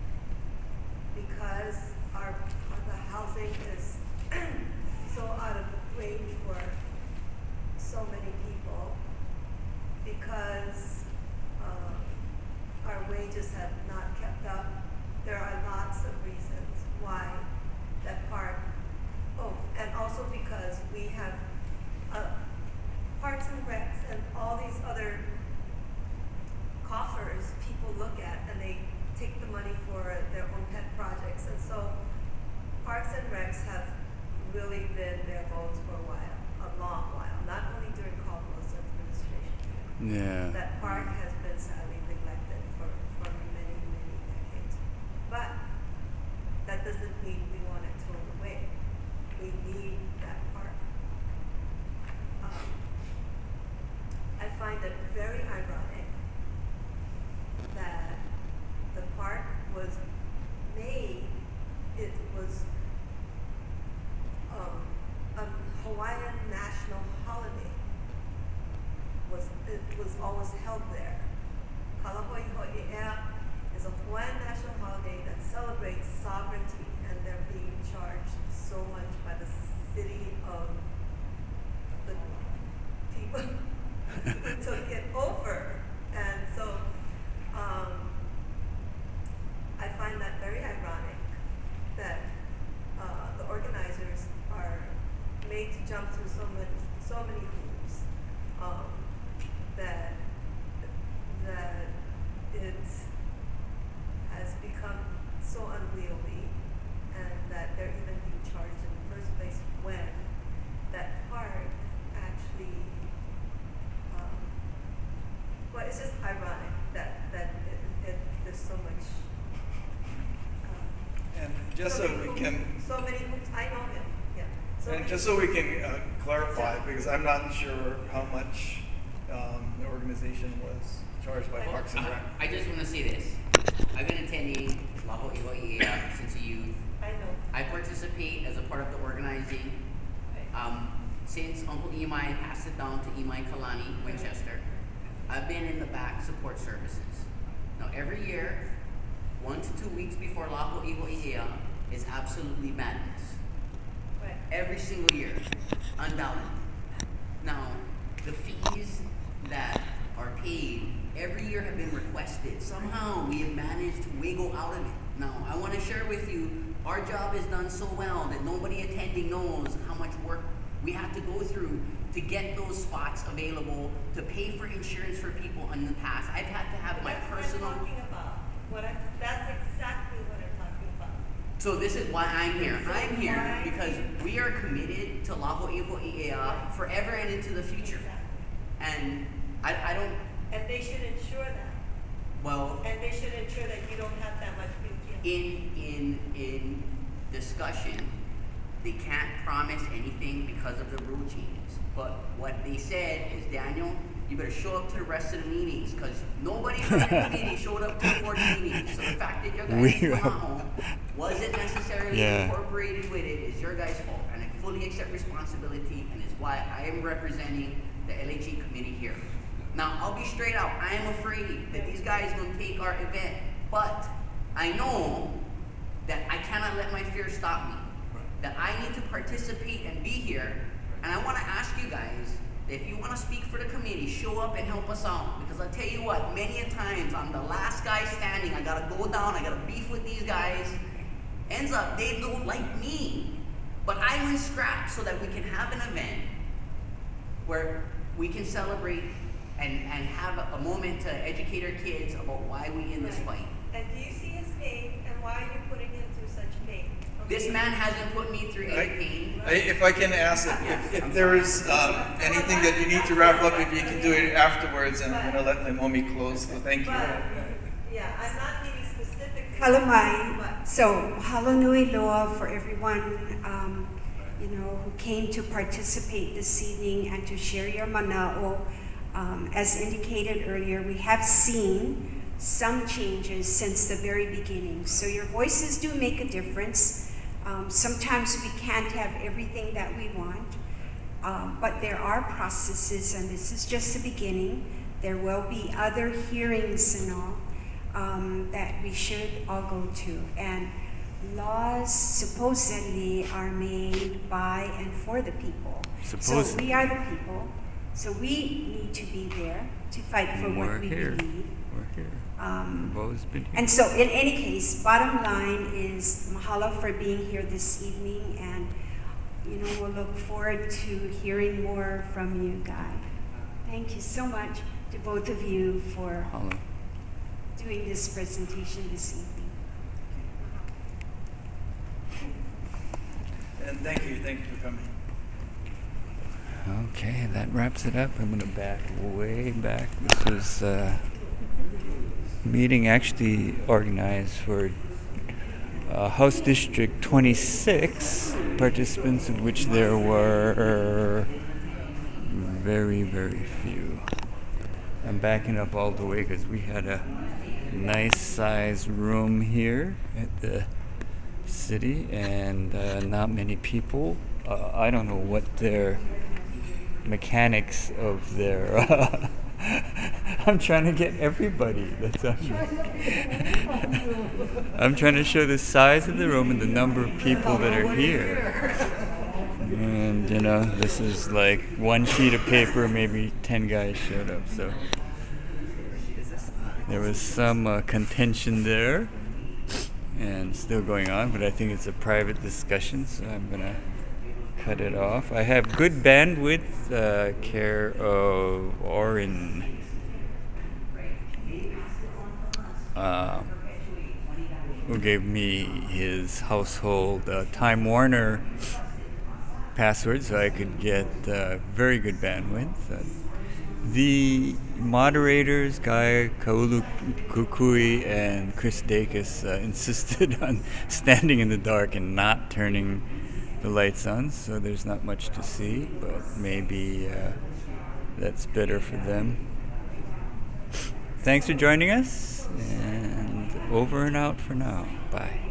because our, the housing is so out of range for so many people because um, our wages have not kept up. There are lots of reasons why that park, oh, and also because we have uh, Parks and Recs and all these other coffers people look at and they take the money for their own pet projects. And so Parks and Recs have really been their votes for a while, a long while, not only during Caldwell's administration.
Yeah.
That park has been sadly neglected for, for many, many decades. But that doesn't mean we want it thrown away. We need that park. Um, I find it very ironic that the park was made, it was um, a Hawaiian national holiday. Was it was always held there. Kalahoiho'ea is a Hawaiian national holiday that celebrates sovereignty, and they're being charged so much by the city of the people who took it over. And so um, I find that very ironic that uh, the organizers are made to jump through so many, so many hoops um, that that it has become so unwieldy, and that they're even being charged in the first place when that park actually. Um, well, it's just ironic that that it, it, there's so much. Um,
And just so,
many
we
hoops,
can,
So many hoops. I know him. Yeah. So
and
many
just so we
hoops.
can uh, clarify, because I'm not sure how much um, the organization was charged by Parks and
Uh,
Rec.
I just want to say this. I've been attending La Ho'iho'ia since a youth.
I know.
I participate as a part of the organizing. Um, since Uncle Imai passed it down to Imai Kalani, Winchester, I've been in the back support services. Now every year, one to two weeks before La Ho'iho'ia is absolutely madness.
Right.
Every single year, undoubtedly. Now, the fees that are paid every year have been requested. Somehow we have managed to wiggle out of it. Now, I want to share with you, our job is done so well that nobody attending knows how much work we have to go through to get those spots available, to pay for insurance for people in the past. I've had to have my
That's
personal...
what I'm talking about. What I, that's exactly what I'm talking about.
So this is why I'm here.
So
I'm here
why-
because we are committed to Laho Iho I'ea forever and into the future. And I, I don't,
And they should ensure that.
well,
And they should ensure that you don't have that much built in.
in in in discussion, they can't promise anything because of the rule changes. But what they said is, Daniel, you better show up to the rest of the meetings because nobody from the committee showed up to the forty meetings. So the fact that your guys' Maho wasn't necessarily
Yeah.
incorporated with it is your guys' fault, and I fully accept responsibility, and is why I am representing the L H E committee here. Now, I'll be straight out. I am afraid that these guys will take our event, but I know that I cannot let my fear stop me. That I need to participate and be here, and I want to ask you guys that if you want to speak for the committee, show up and help us out. Because I'll tell you what, many a times I'm the last guy standing. I gotta go down. I gotta beef with these guys. Ends up they don't like me, but I win scraps so that we can have an event where we can celebrate and, and have a, a moment to educate our kids about why we in this fight.
And do you see his pain, and why are you putting him through such pain?
This
Okay.
man hasn't put me through any
I,
pain.
I, if I can ask, if, if there is um, anything that you need to wrap up, if you can do it afterwards, and I'm going to let my mommy close, so thank you.
But, yeah, I'm not meaning specifically.
Kalamai.
But
So, mahalo nui loa for everyone, um, you know, who came to participate this evening and to share your mana'o. Um, as indicated earlier, we have seen some changes since the very beginning. So your voices do make a difference. Um, sometimes we can't have everything that we want, um, but there are processes, and this is just the beginning. There will be other hearings and all um, that we should all go to. And laws supposedly are made by and for the people. So
Supposedly.
we are the people. So we need to be there to fight for
We're
what we
here.
believe.
We're here.
Um,
We've always been here.
and so in any case, bottom line is mahalo for being here this evening, and you know, we'll look forward to hearing more from you guys. Thank you so much to both of you for
Mahalo.
doing this presentation this evening.
And thank you, thank you for coming.
Okay, that wraps it up. I'm going to back way back. This was a meeting actually organized for uh, House District twenty-six participants, in which there were very, very few. I'm backing up all the way because we had a nice size room here at the city, and uh, not many people. Uh, I don't know what their mechanics of their uh, I'm trying to get everybody that's on I'm trying to show the size of the room and the number of people that are here. And you know, this is like one sheet of paper, maybe ten guys showed up, so there was some uh, contention there and still going on, but I think it's a private discussion, so I'm gonna cut it off. I have good bandwidth, uh, care of Orin, uh, who gave me his household uh, Time Warner password, so I could get uh, very good bandwidth. Uh, the moderators, Guy Kaulu Kukui and Chris Dacus, uh, insisted on standing in the dark and not turning the lights on, so there's not much to see, but maybe uh, that's better for them. Thanks for joining us, and over and out for now. Bye.